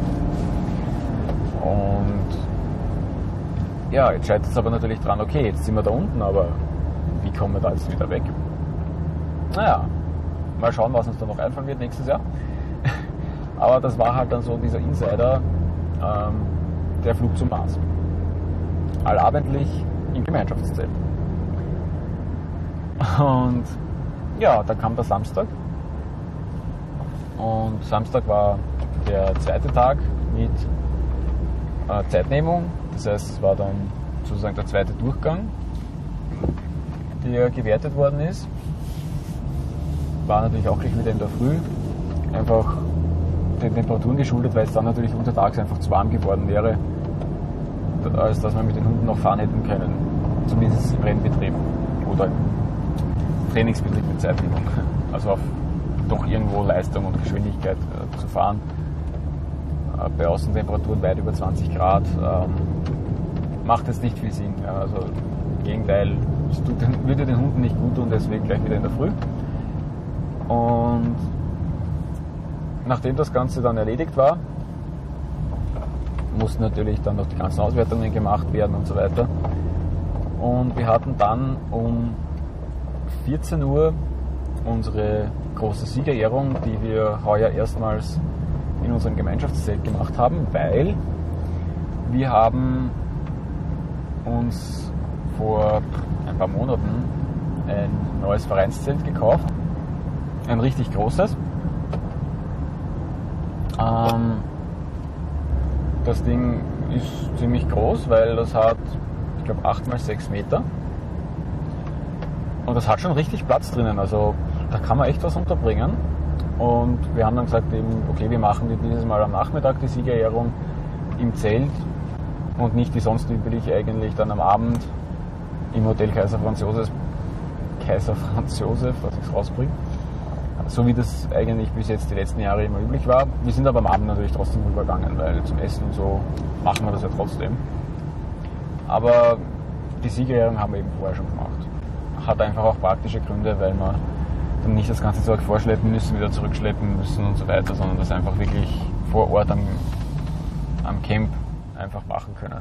Und ja, jetzt scheitert es aber natürlich dran, okay, jetzt sind wir da unten, aber wie kommen wir da jetzt wieder weg? Naja, mal schauen, was uns da noch einfallen wird nächstes Jahr. Aber das war halt dann so dieser Insider, ähm, der Flug zum Mars. Allabendlich im Gemeinschaftszelt. Und ja, dann kam der Samstag. Und Samstag war der zweite Tag mit äh, Zeitnehmung. Das heißt, es war dann sozusagen der zweite Durchgang, der gewertet worden ist. War natürlich auch gleich wieder in der Früh. Einfach den Temperaturen geschuldet, weil es dann natürlich untertags einfach zu warm geworden wäre, als dass wir mit den Hunden noch fahren hätten können. Zumindest im Rennbetrieb oder im Trainingsbetrieb mit Zeitnehmung. Also auf doch irgendwo Leistung und Geschwindigkeit äh, zu fahren. Äh, bei Außentemperaturen weit über zwanzig Grad ähm, macht es nicht viel Sinn. Ja, also im Gegenteil, es tut den, würde den Hunden nicht gut tun, deswegen gleich wieder in der Früh. Und nachdem das Ganze dann erledigt war, mussten natürlich dann noch die ganzen Auswertungen gemacht werden und so weiter. Und wir hatten dann um vierzehn Uhr unsere große Siegerehrung, die wir heuer erstmals in unserem Gemeinschaftszelt gemacht haben, weil wir haben uns vor ein paar Monaten ein neues Vereinszelt gekauft, ein richtig großes. Ähm, das Ding ist ziemlich groß, weil das hat, ich glaube, acht mal sechs Meter. Und das hat schon richtig Platz drinnen, also da kann man echt was unterbringen. Und wir haben dann gesagt, eben, okay, wir machen dieses Mal am Nachmittag die Siegerehrung im Zelt und nicht wie sonst üblich eigentlich dann am Abend im Hotel Kaiser Franz Josef, Kaiser Franz Josef, was ich rausbringe. So wie das eigentlich bis jetzt die letzten Jahre immer üblich war. Wir sind aber am Abend natürlich trotzdem rübergegangen, weil zum Essen und so machen wir das ja trotzdem. Aber die Siegerehrung haben wir eben vorher schon gemacht. Hat einfach auch praktische Gründe, weil wir dann nicht das ganze Zeug vorschleppen müssen, wieder zurückschleppen müssen und so weiter, sondern das einfach wirklich vor Ort am, am Camp einfach machen können.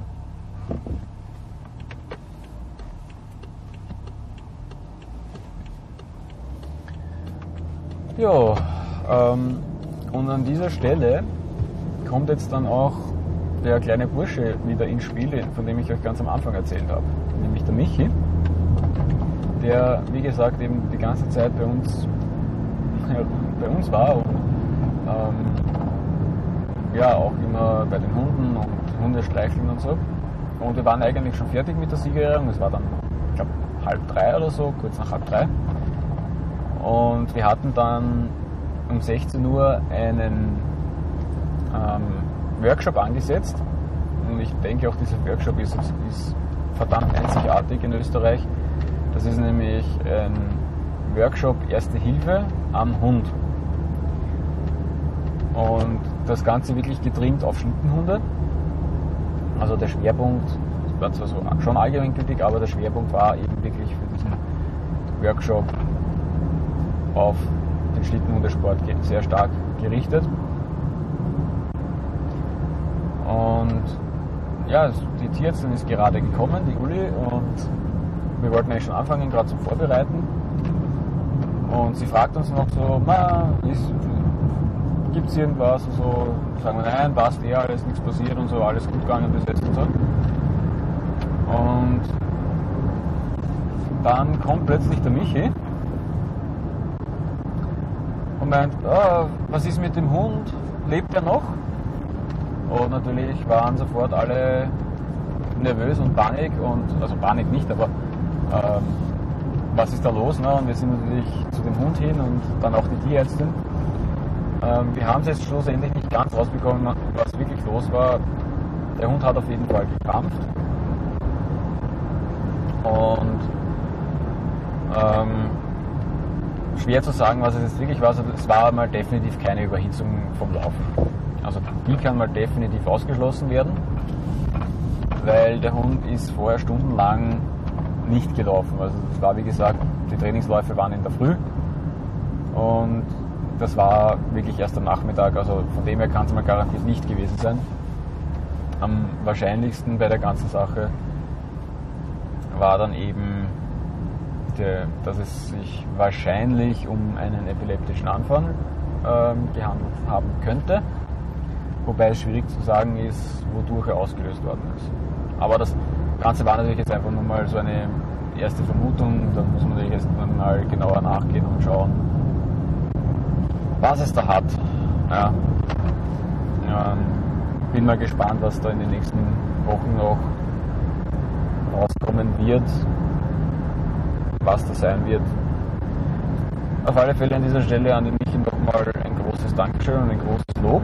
Ja, ähm, und an dieser Stelle kommt jetzt dann auch der kleine Bursche wieder ins Spiel, von dem ich euch ganz am Anfang erzählt habe, nämlich der Michi, der, wie gesagt, eben die ganze Zeit bei uns, ja, bei uns war und ähm, ja, auch immer bei den Hunden und Hundestreicheln und so. Und wir waren eigentlich schon fertig mit der Siegerehrung, es war dann, ich glaube, halb drei oder so, kurz nach halb drei. Und wir hatten dann um sechzehn Uhr einen ähm, Workshop angesetzt. Und ich denke auch, dieser Workshop ist, ist verdammt einzigartig in Österreich. Das ist nämlich ein Workshop Erste Hilfe am Hund. Und das Ganze wirklich getrimmt auf Schlittenhunde. Also der Schwerpunkt, das war zwar so schon allgemeingültig, aber der Schwerpunkt war eben wirklich für diesen Workshop auf den Schlittenhundesport sehr stark gerichtet. Und ja, die Tierärztin ist gerade gekommen, die Uli, und wir wollten eigentlich schon anfangen, gerade zum Vorbereiten. Und sie fragt uns noch so, gibt es irgendwas? Und so sagen wir, nein, passt eh alles, nichts passiert und so, alles gut gegangen bis jetzt und so. Und dann kommt plötzlich der Michi und meint, oh, was ist mit dem Hund? Lebt er noch? Und natürlich waren sofort alle nervös und Panik, und also Panik nicht, aber ähm, was ist da los? Ne? Und wir sind natürlich zu dem Hund hin und dann auch die Tierärztin. Ähm, wir haben es jetzt schlussendlich nicht ganz rausbekommen, was wirklich los war. Der Hund hat auf jeden Fall gekrampft. Und ähm, schwer zu sagen, was es jetzt wirklich war. Also es war mal definitiv keine Überhitzung vom Laufen. Also die kann mal definitiv ausgeschlossen werden, weil der Hund ist vorher stundenlang nicht gelaufen. Also es war, wie gesagt, die Trainingsläufe waren in der Früh und das war wirklich erst am Nachmittag. Also von dem her kann es mal garantiert nicht gewesen sein. Am wahrscheinlichsten bei der ganzen Sache war dann eben, der, dass es sich wahrscheinlich um einen epileptischen Anfall ähm, gehandelt haben könnte. Wobei es schwierig zu sagen ist, wodurch er ausgelöst worden ist. Aber das Ganze war natürlich jetzt einfach nur mal so eine erste Vermutung. Da muss man natürlich jetzt mal genauer nachgehen und schauen, was es da hat. Ja. Ja, bin mal gespannt, was da in den nächsten Wochen noch rauskommen wird, was da sein wird. Auf alle Fälle an dieser Stelle an den Michi nochmal ein großes Dankeschön und ein großes Lob.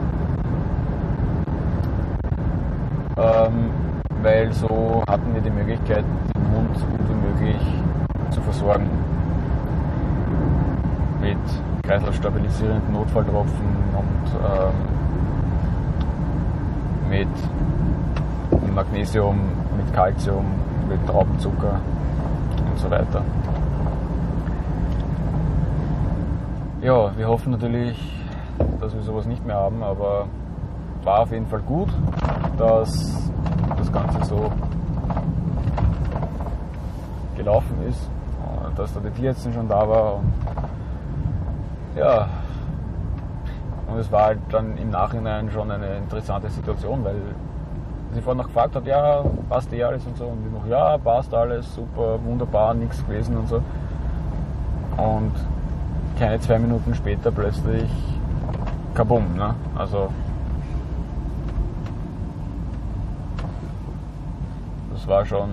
Ähm, weil so hatten wir die Möglichkeit, den Hund so gut wie möglich zu versorgen. Mit kreislaufstabilisierenden Notfalltropfen und ähm, mit Magnesium, mit Calcium, mit Traubenzucker und so weiter. Ja, wir hoffen natürlich, dass wir sowas nicht mehr haben, aber war auf jeden Fall gut, dass das Ganze so gelaufen ist, dass da die Tierärztin schon da war und ja, und es war halt dann im Nachhinein schon eine interessante Situation, weil sie vorhin noch gefragt hat, ja, passt eh alles und so, und ich noch, ja, passt alles, super, wunderbar, nichts gewesen und so. Und keine zwei Minuten später plötzlich kabum, ne? Also das war schon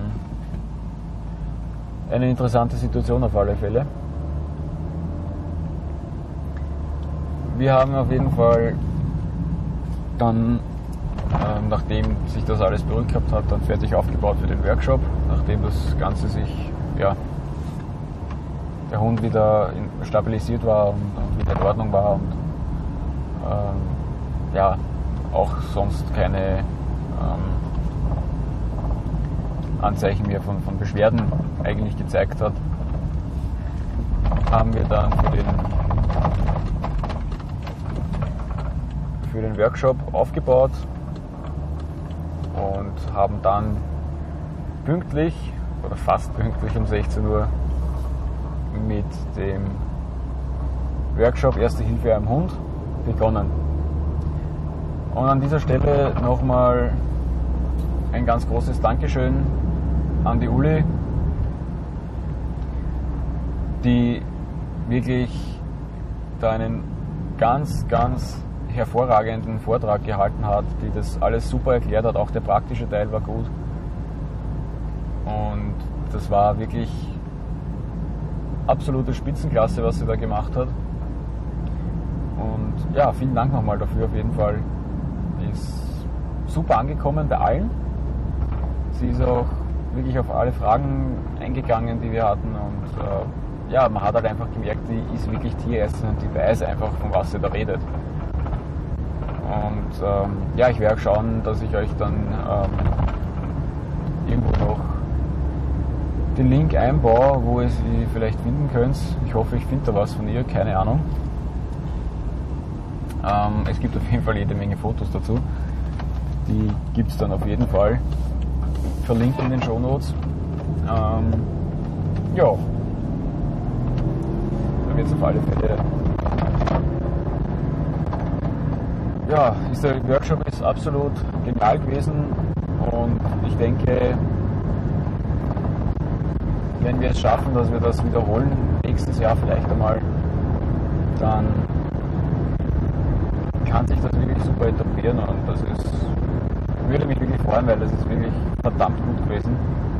eine interessante Situation auf alle Fälle. Wir haben auf jeden Fall dann, äh, nachdem sich das alles beruhigt gehabt hat, dann fertig aufgebaut für den Workshop, nachdem das Ganze sich, ja, der Hund wieder in, stabilisiert war und, und wieder in Ordnung war und ähm, ja, auch sonst keine ähm, Anzeichen mehr von, von Beschwerden eigentlich gezeigt hat, haben wir dann für den, für den Workshop aufgebaut und haben dann pünktlich oder fast pünktlich um sechzehn Uhr mit dem Workshop Erste Hilfe einem Hund begonnen. Und an dieser Stelle nochmal ein ganz großes Dankeschön an die Uli, die wirklich da einen ganz, ganz hervorragenden Vortrag gehalten hat, die das alles super erklärt hat, auch der praktische Teil war gut. Und das war wirklich absolute Spitzenklasse, was sie da gemacht hat. Und ja, vielen Dank nochmal dafür auf jeden Fall. Ist super angekommen bei allen. Sie ist auch wirklich auf alle Fragen eingegangen, die wir hatten. Und äh, ja, man hat halt einfach gemerkt, die ist wirklich Tierärztin und die weiß einfach, von was sie da redet. Und ähm, ja, ich werde schauen, dass ich euch dann ähm, irgendwo noch den Link einbaue, wo ihr sie vielleicht finden könnt. Ich hoffe, ich finde da was von ihr, keine Ahnung. Ähm, es gibt auf jeden Fall jede Menge Fotos dazu. Die gibt es dann auf jeden Fall verlinkt in den Shownotes. Ähm, ja, da wird es auf alle Fälle. Ja, ist der Workshop ist absolut genial gewesen und ich denke, wenn wir es schaffen, dass wir das wiederholen, nächstes Jahr vielleicht einmal, dann kann sich das wirklich super etablieren und das ist, würde mich wirklich freuen, weil das ist wirklich verdammt gut gewesen.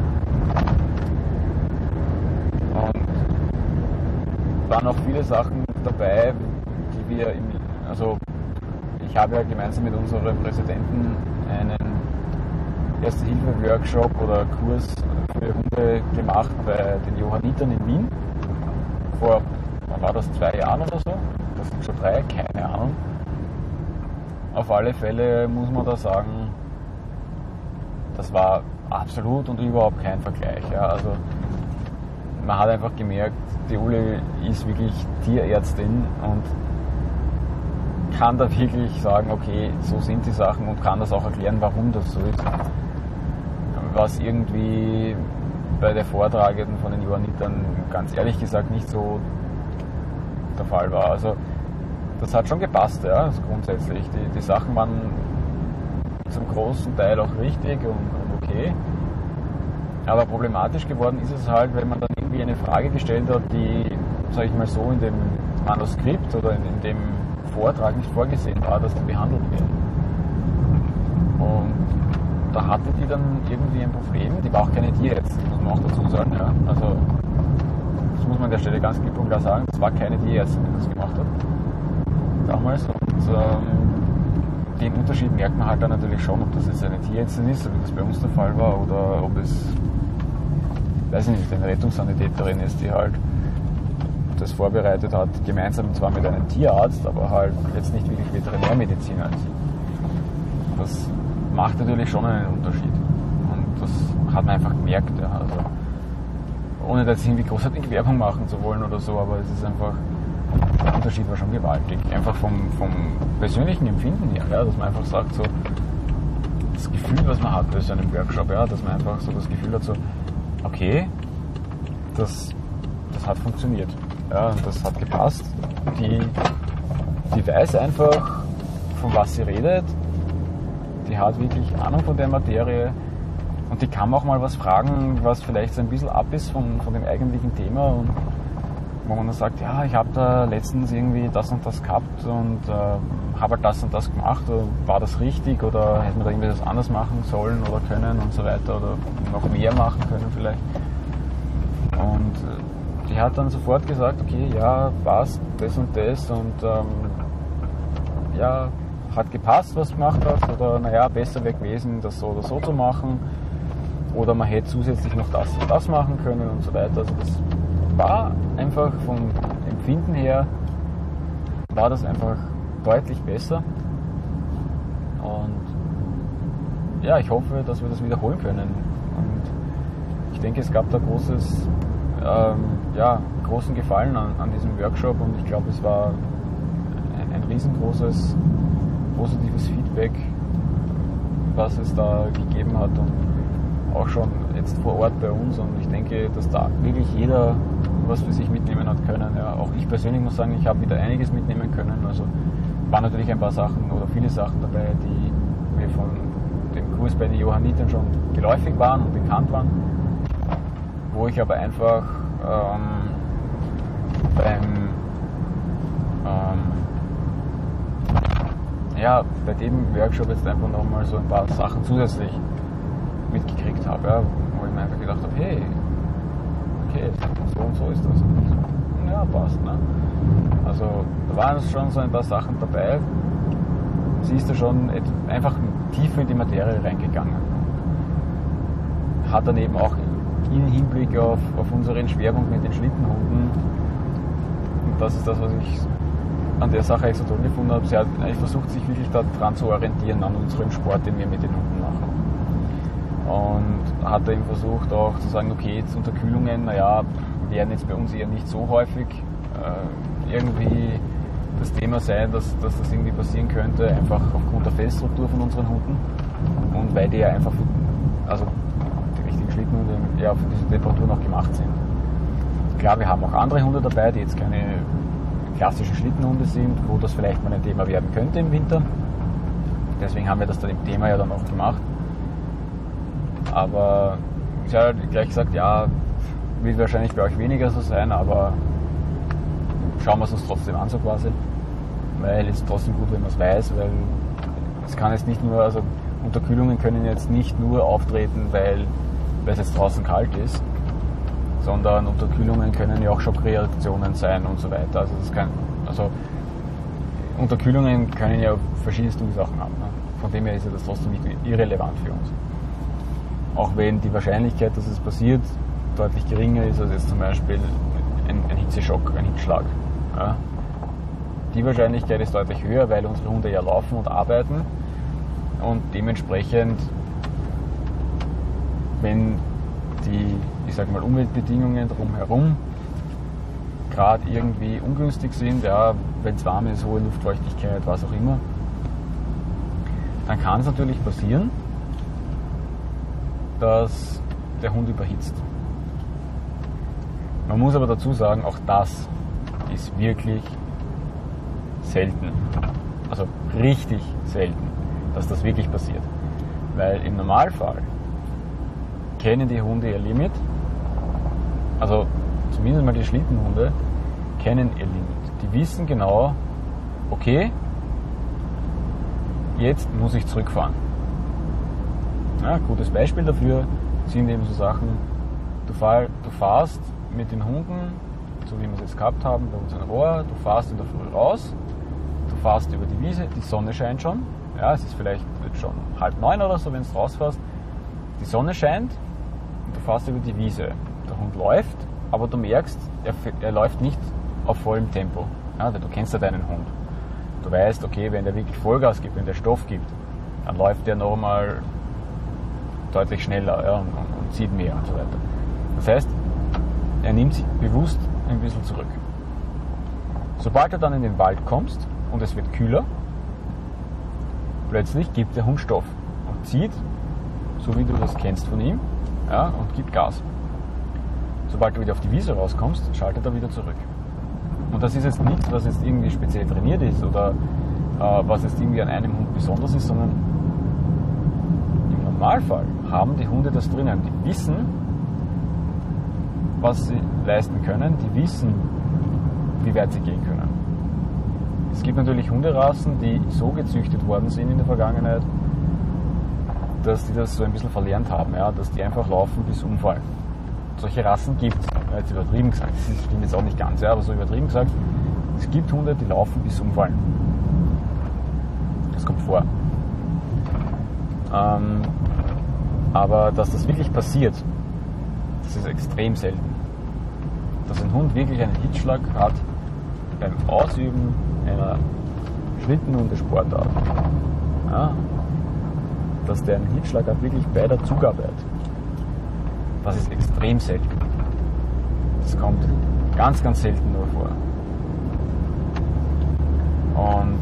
Und waren auch viele Sachen dabei, die wir im, also ich habe ja gemeinsam mit unserem Präsidenten einen Erste-Hilfe-Workshop oder Kurs für Hunde gemacht bei den Johannitern in Wien. Vor, wann war das, zwei Jahren oder so? Das sind schon drei, keine Ahnung. Auf alle Fälle muss man da sagen, das war absolut und überhaupt kein Vergleich. Ja. Also man hat einfach gemerkt, die Uli ist wirklich Tierärztin und kann da wirklich sagen, okay, so sind die Sachen und kann das auch erklären, warum das so ist. Was irgendwie bei der Vortragenden von den Johannitern ganz ehrlich gesagt nicht so der Fall war. Also das hat schon gepasst, ja, also grundsätzlich. Die, die Sachen waren zum großen Teil auch richtig und, und okay. Aber problematisch geworden ist es halt, wenn man dann irgendwie eine Frage gestellt hat, die, sag ich mal so, in dem Manuskript oder in, in dem Vortrag nicht vorgesehen war, dass die behandelt werden. Und da hatte die dann irgendwie ein Problem. Die war auch keine Tierärztin, muss man auch dazu sagen. Ja. Also das muss man an der Stelle ganz klipp und klar sagen. Das war keine Tierärztin, die das gemacht hat damals. Und ähm, den Unterschied merkt man halt dann natürlich schon, ob das jetzt eine Tierärztin ist, so wie das bei uns der Fall war, oder ob es, weiß ich nicht, eine Rettungssanitäterin ist, die halt das vorbereitet hat, gemeinsam zwar mit einem Tierarzt, aber halt jetzt nicht wirklich Veterinärmediziner. Das macht natürlich schon einen Unterschied. Und das hat man einfach gemerkt. Ja. Also, ohne da jetzt irgendwie großartig Werbung machen zu wollen oder so, aber es ist einfach, der Unterschied war schon gewaltig. Einfach vom, vom persönlichen Empfinden her, ja, dass man einfach sagt, so das Gefühl, was man hat bei so einem Workshop, ja, dass man einfach so das Gefühl hat, so okay, das, das hat funktioniert. Ja, und das hat gepasst. Die, die weiß einfach, von was sie redet. Die hat wirklich Ahnung von der Materie und die kann auch mal was fragen, was vielleicht so ein bisschen ab ist von, von dem eigentlichen Thema und wo man dann sagt, ja, ich habe da letztens irgendwie das und das gehabt und äh, habe halt das und das gemacht, oder war das richtig oder hätte man da irgendwie das anders machen sollen oder können und so weiter oder noch mehr machen können vielleicht. Und äh, die hat dann sofort gesagt, okay, ja, passt, das und das und ähm, ja, hat gepasst, was du gemacht hast, oder naja, besser wäre gewesen, das so oder so zu machen, oder man hätte zusätzlich noch das und das machen können und so weiter. Also das war einfach vom Empfinden her, war das einfach deutlich besser und ja, ich hoffe, dass wir das wiederholen können und ich denke, es gab da großes, ähm, ja, großen Gefallen an, an diesem Workshop und ich glaube, es war ein, ein riesengroßes positives Feedback, was es da gegeben hat und auch schon jetzt vor Ort bei uns und ich denke, dass da wirklich jeder was für sich mitnehmen hat können. Ja, auch ich persönlich muss sagen, ich habe wieder einiges mitnehmen können. Also waren natürlich ein paar Sachen oder viele Sachen dabei, die mir von dem Kurs bei den Johannitern schon geläufig waren und bekannt waren, wo ich aber einfach ähm, beim ähm, ja, bei dem Workshop jetzt einfach nochmal so ein paar Sachen zusätzlich mitgekriegt habe, ja, wo ich mir einfach gedacht habe, hey, okay, so und so ist das. Ja, passt, ne? Also da waren schon so ein paar Sachen dabei, sie ist da schon einfach tiefer in die Materie reingegangen. Hat dann eben auch im Hinblick auf, auf unseren Schwerpunkt mit den Schlittenhunden, und das ist das, was ich an der Sache echt so toll gefunden habe, sie hat eigentlich versucht, sich wirklich daran zu orientieren, an unserem Sport, den wir mit den Hunden machen. Und hat da eben versucht auch zu sagen, okay, jetzt Unterkühlungen, naja, werden jetzt bei uns eher nicht so häufig äh, irgendwie das Thema sein, dass, dass das irgendwie passieren könnte, einfach aufgrund der Fellstruktur von unseren Hunden und weil die ja einfach für, also die richtigen Schlittenhunde ja für diese Temperatur noch gemacht sind. Klar, wir haben auch andere Hunde dabei, die jetzt keine klassischen Schlittenhunde sind, wo das vielleicht mal ein Thema werden könnte im Winter. Deswegen haben wir das dann im Thema ja dann auch gemacht. Aber ich habe gleich gesagt, ja, wird wahrscheinlich bei euch weniger so sein, aber schauen wir es uns trotzdem an so quasi. Weil es ist trotzdem gut, wenn man es weiß, weil es kann jetzt nicht nur, also Unterkühlungen können jetzt nicht nur auftreten, weil, weil es jetzt draußen kalt ist, sondern Unterkühlungen können ja auch Schockreaktionen sein und so weiter. Also, das kann, also Unterkühlungen können ja verschiedenste Ursachen haben. Ne? Von dem her ist ja das trotzdem nicht irrelevant für uns. Auch wenn die Wahrscheinlichkeit, dass es passiert, deutlich geringer ist als jetzt zum Beispiel ein, ein Hitzeschock, ein Hitzschlag. Ja? Die Wahrscheinlichkeit ist deutlich höher, weil unsere Hunde ja laufen und arbeiten und dementsprechend, wenn die, ich sag mal, Umweltbedingungen drumherum gerade irgendwie ungünstig sind, ja, wenn es warm ist, hohe Luftfeuchtigkeit, was auch immer, dann kann es natürlich passieren, dass der Hund überhitzt. Man muss aber dazu sagen, auch das ist wirklich selten. Also richtig selten, dass das wirklich passiert. Weil im Normalfall kennen die Hunde ihr Limit, also zumindest mal die Schlittenhunde kennen ihr Limit. Die wissen genau, okay, jetzt muss ich zurückfahren. Ja, gutes Beispiel dafür sind eben so Sachen, du, fahr, du fahrst mit den Hunden, so wie wir es jetzt gehabt haben bei uns in Rohr, du fahrst in der Früh raus, du fährst über die Wiese, die Sonne scheint schon, ja, es ist vielleicht jetzt schon halb neun oder so, wenn du rausfährst, die Sonne scheint und du fährst über die Wiese. Der Hund läuft, aber du merkst, er, er läuft nicht auf vollem Tempo, ja, weil du kennst ja deinen Hund. Du weißt, okay, wenn der wirklich Vollgas gibt, wenn der Stoff gibt, dann läuft der nochmal deutlich schneller, ja, und, und zieht mehr und so weiter. Das heißt, er nimmt sich bewusst ein bisschen zurück. Sobald du dann in den Wald kommst und es wird kühler, plötzlich gibt der Hund Stoff und zieht, so wie du das kennst von ihm, ja, und gibt Gas. Sobald du wieder auf die Wiese rauskommst, schaltet er wieder zurück. Und das ist jetzt nichts, was jetzt irgendwie speziell trainiert ist oder äh, was jetzt irgendwie an einem Hund besonders ist, sondern im Normalfall haben die Hunde das drinnen. Die wissen, was sie leisten können, die wissen, wie weit sie gehen können. Es gibt natürlich Hunderassen, die so gezüchtet worden sind in der Vergangenheit, dass die das so ein bisschen verlernt haben, ja, dass die einfach laufen bis umfallen. Solche Rassen gibt es, ja, jetzt übertrieben gesagt, das stimmt jetzt auch nicht ganz, ja, aber so übertrieben gesagt, es gibt Hunde, die laufen bis umfallen. Das kommt vor. Ähm, aber dass das wirklich passiert, das ist extrem selten. Dass ein Hund wirklich einen Hitzschlag hat beim Ausüben einer Schlittenhundesportart. Ja, dass der einen Hitzschlag hat wirklich bei der Zugarbeit. Das ist extrem selten. Das kommt ganz, ganz selten nur vor. Und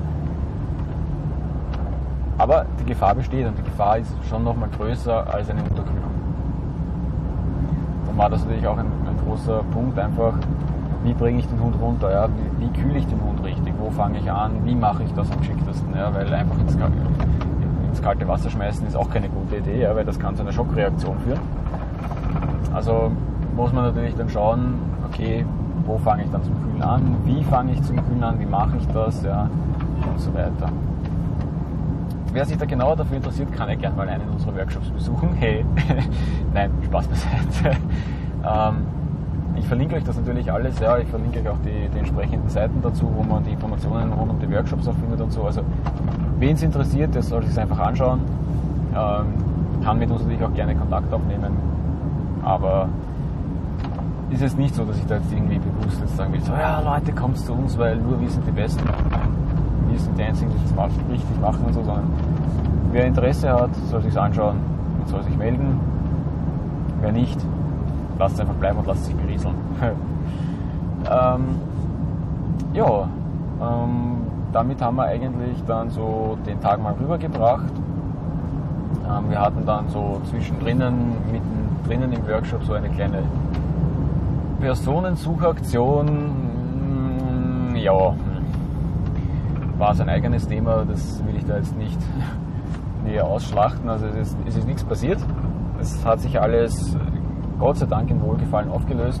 aber die Gefahr besteht und die Gefahr ist schon nochmal größer als eine Unterkühlung. Dann war das natürlich auch ein, ein großer Punkt, einfach, wie bringe ich den Hund runter, ja? wie, wie kühle ich den Hund richtig, wo fange ich an, wie mache ich das am geschicktesten, ja? Weil einfach ins, ins kalte Wasser schmeißen ist auch keine gute Idee, ja? Weil das kann zu einer Schockreaktion führen. Also muss man natürlich dann schauen, okay, wo fange ich dann zum Kühlen an, wie fange ich zum Kühlen an, wie mache ich das, ja, und so weiter. Wer sich da genauer dafür interessiert, kann ja gerne mal einen unserer Workshops besuchen. Hey, nein, Spaß beiseite. ähm, ich verlinke euch das natürlich alles, ja, ich verlinke euch auch die, die entsprechenden Seiten dazu, wo man die Informationen rund um die Workshops auch findet und so. Also, wen es interessiert, der soll sich es einfach anschauen. Ähm, kann mit uns natürlich auch gerne Kontakt aufnehmen, aber ist es nicht so, dass ich da jetzt irgendwie bewusst jetzt sagen will, so, ja Leute, kommt zu uns, weil nur wir sind die Besten, wir sind die Einzigen, die das richtig machen und so, sondern wer Interesse hat, soll sich anschauen und soll sich melden. Wer nicht, lasst es einfach bleiben und lasst sich berieseln. ähm, ja, ähm, damit haben wir eigentlich dann so den Tag mal rübergebracht. Ähm, wir hatten dann so zwischendrin, mittendrin im Workshop so eine kleine Personensuchaktion. Ja, war sein eigenes Thema, das will ich da jetzt nicht näher ausschlachten. Also es ist, es ist nichts passiert. Es hat sich alles Gott sei Dank in Wohlgefallen aufgelöst.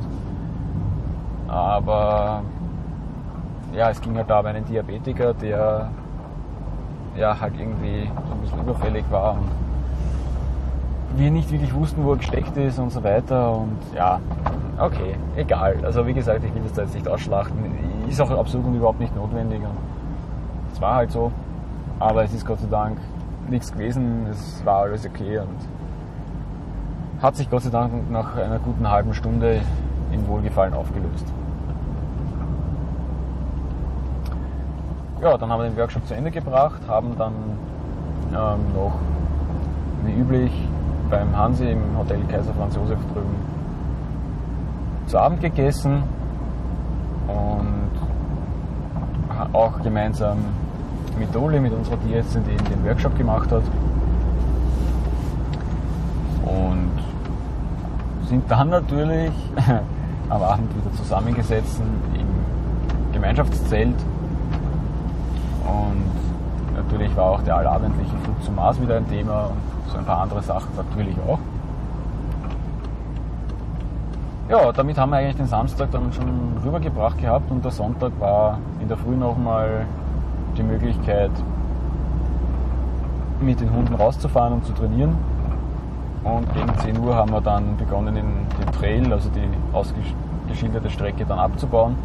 Aber ja, es ging halt da um einen Diabetiker, der ja halt irgendwie so ein bisschen überfällig war und wir nicht wirklich wussten, wo er gesteckt ist und so weiter. Und ja, okay, egal. Also wie gesagt, ich will das da jetzt nicht ausschlachten. Ist auch absolut und überhaupt nicht notwendig. Es war halt so. Aber es ist Gott sei Dank nichts gewesen. Es war alles okay und hat sich Gott sei Dank nach einer guten halben Stunde in Wohlgefallen aufgelöst. Ja, dann haben wir den Workshop zu Ende gebracht, haben dann ähm, noch wie üblich beim Hansi im Hotel Kaiser Franz Josef drüben zu Abend gegessen und auch gemeinsam mit Uli, mit unserer Tierärztin, die den Workshop gemacht hat, und sind dann natürlich am Abend wieder zusammengesetzt im Gemeinschaftszelt. Und natürlich war auch der allabendliche Flug zum Mars wieder ein Thema und so ein paar andere Sachen natürlich auch. Ja, damit haben wir eigentlich den Samstag dann schon rübergebracht gehabt und der Sonntag war in der Früh nochmal die Möglichkeit, mit den Hunden rauszufahren und zu trainieren. Und gegen zehn Uhr haben wir dann begonnen, den, den Trail, also die ausgeschilderte Strecke, dann abzubauen.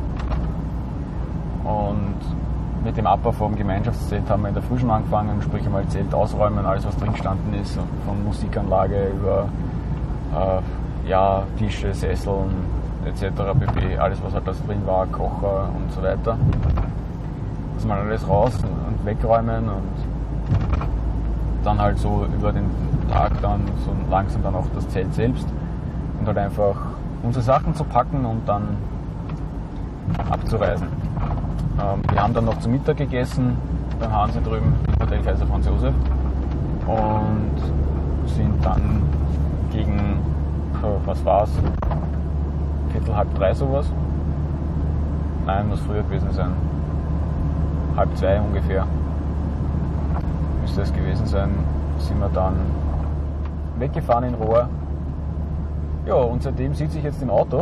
Und mit dem Abbau vom Gemeinschaftszelt haben wir in der Früh schon angefangen, sprich einmal Zelt ausräumen, alles was drin gestanden ist, von Musikanlage über äh, ja, Tische, Sesseln et cetera pp. Alles was halt da drin war, Kocher und so weiter. Das mal alles raus und wegräumen und dann halt so über den Tag dann so langsam dann auch das Zelt selbst und halt einfach unsere Sachen zu packen und dann abzureisen. Ähm, wir haben dann noch zum Mittag gegessen beim Hansi drüben im Hotel Kaiser Franz Josef und sind dann gegen, was war's, Viertel, halb drei sowas. Nein, muss früher gewesen sein. Halb zwei ungefähr müsste es gewesen sein, sind wir dann weggefahren in Rohr. Ja, und seitdem sitze ich jetzt im Auto.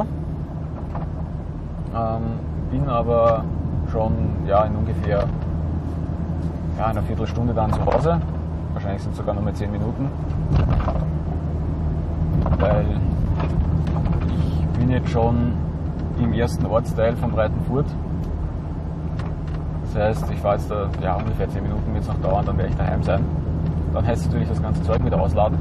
Ähm, bin aber schon ja, in ungefähr ja, einer Viertelstunde dann zu Hause. Wahrscheinlich sind es sogar noch mal zehn Minuten. Weil ich bin jetzt schon im ersten Ortsteil von Breitenfurt. Das heißt, ich fahre jetzt da ja, ungefähr zehn Minuten wird es noch dauern, dann werde ich daheim sein. Dann heißt es natürlich das ganze Zeug wieder ausladen.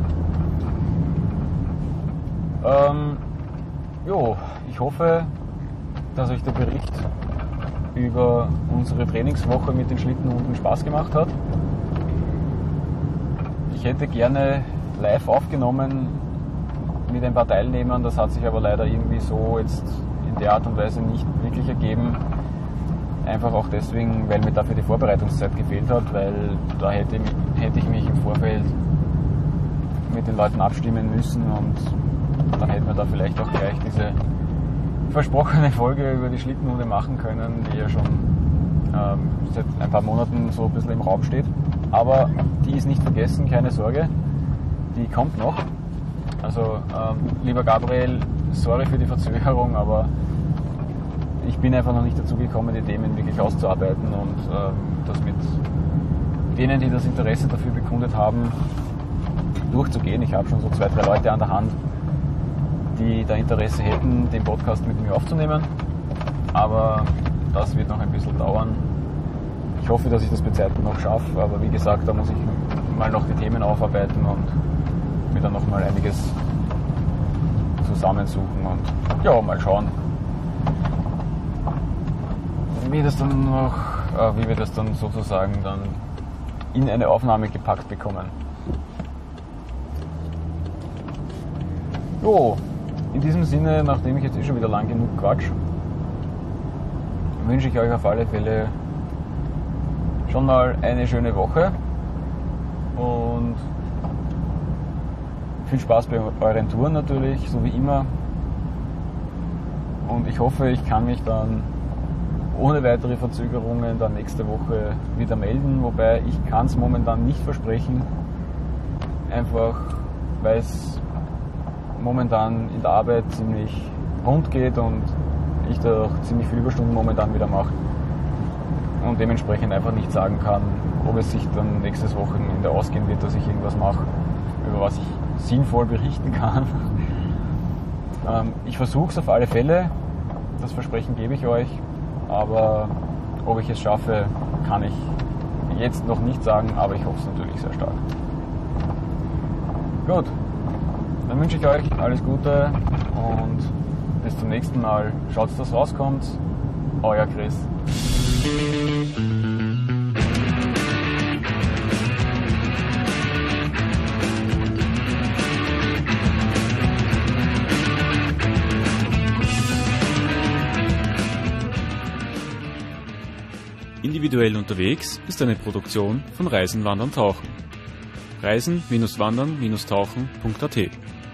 Ähm, jo, ich hoffe, dass euch der Bericht über unsere Trainingswoche mit den Schlittenhunden Spaß gemacht hat. Ich hätte gerne live aufgenommen mit ein paar Teilnehmern. Das hat sich aber leider irgendwie so jetzt in der Art und Weise nicht wirklich ergeben. Einfach auch deswegen, weil mir dafür die Vorbereitungszeit gefehlt hat, weil da hätte, hätte ich mich im Vorfeld mit den Leuten abstimmen müssen und dann hätten wir da vielleicht auch gleich diese versprochene Folge über die Schlittenhunde machen können, die ja schon ähm, seit ein paar Monaten so ein bisschen im Raum steht. Aber die ist nicht vergessen, keine Sorge, die kommt noch. Also ähm, lieber Gabriel, sorry für die Verzögerung, aber ich bin einfach noch nicht dazu gekommen, die Themen wirklich auszuarbeiten und ähm, das mit denen, die das Interesse dafür bekundet haben, durchzugehen. Ich habe schon so zwei, drei Leute an der Hand, die da Interesse hätten, den Podcast mit mir aufzunehmen. Aber das wird noch ein bisschen dauern. Ich hoffe, dass ich das bei Zeiten noch schaffe, aber wie gesagt, da muss ich mal noch die Themen aufarbeiten und mir dann noch mal einiges zusammensuchen und ja, mal schauen, wie das dann noch, äh, wie wir das dann sozusagen dann in eine Aufnahme gepackt bekommen. Jo, in diesem Sinne, nachdem ich jetzt eh schon wieder lang genug quatsch, wünsche ich euch auf alle Fälle schon mal eine schöne Woche und viel Spaß bei euren Touren natürlich, so wie immer. Und ich hoffe, ich kann mich dann ohne weitere Verzögerungen dann nächste Woche wieder melden, wobei ich kann es momentan nicht versprechen, einfach weil es momentan in der Arbeit ziemlich rund geht und ich da auch ziemlich viele Überstunden momentan wieder mache und dementsprechend einfach nicht sagen kann, ob es sich dann nächstes Wochenende ausgehen wird, dass ich irgendwas mache, über was ich sinnvoll berichten kann. ähm, ich versuche es auf alle Fälle, das Versprechen gebe ich euch, aber ob ich es schaffe, kann ich jetzt noch nicht sagen, aber ich hoffe es natürlich sehr stark. Gut. Dann wünsche ich euch alles Gute und bis zum nächsten Mal. Schaut, dass das rauskommt. Euer Chris. Individuell unterwegs ist eine Produktion von Reisen, Wandern, Tauchen. reisen Wandern Tauchen punkt a t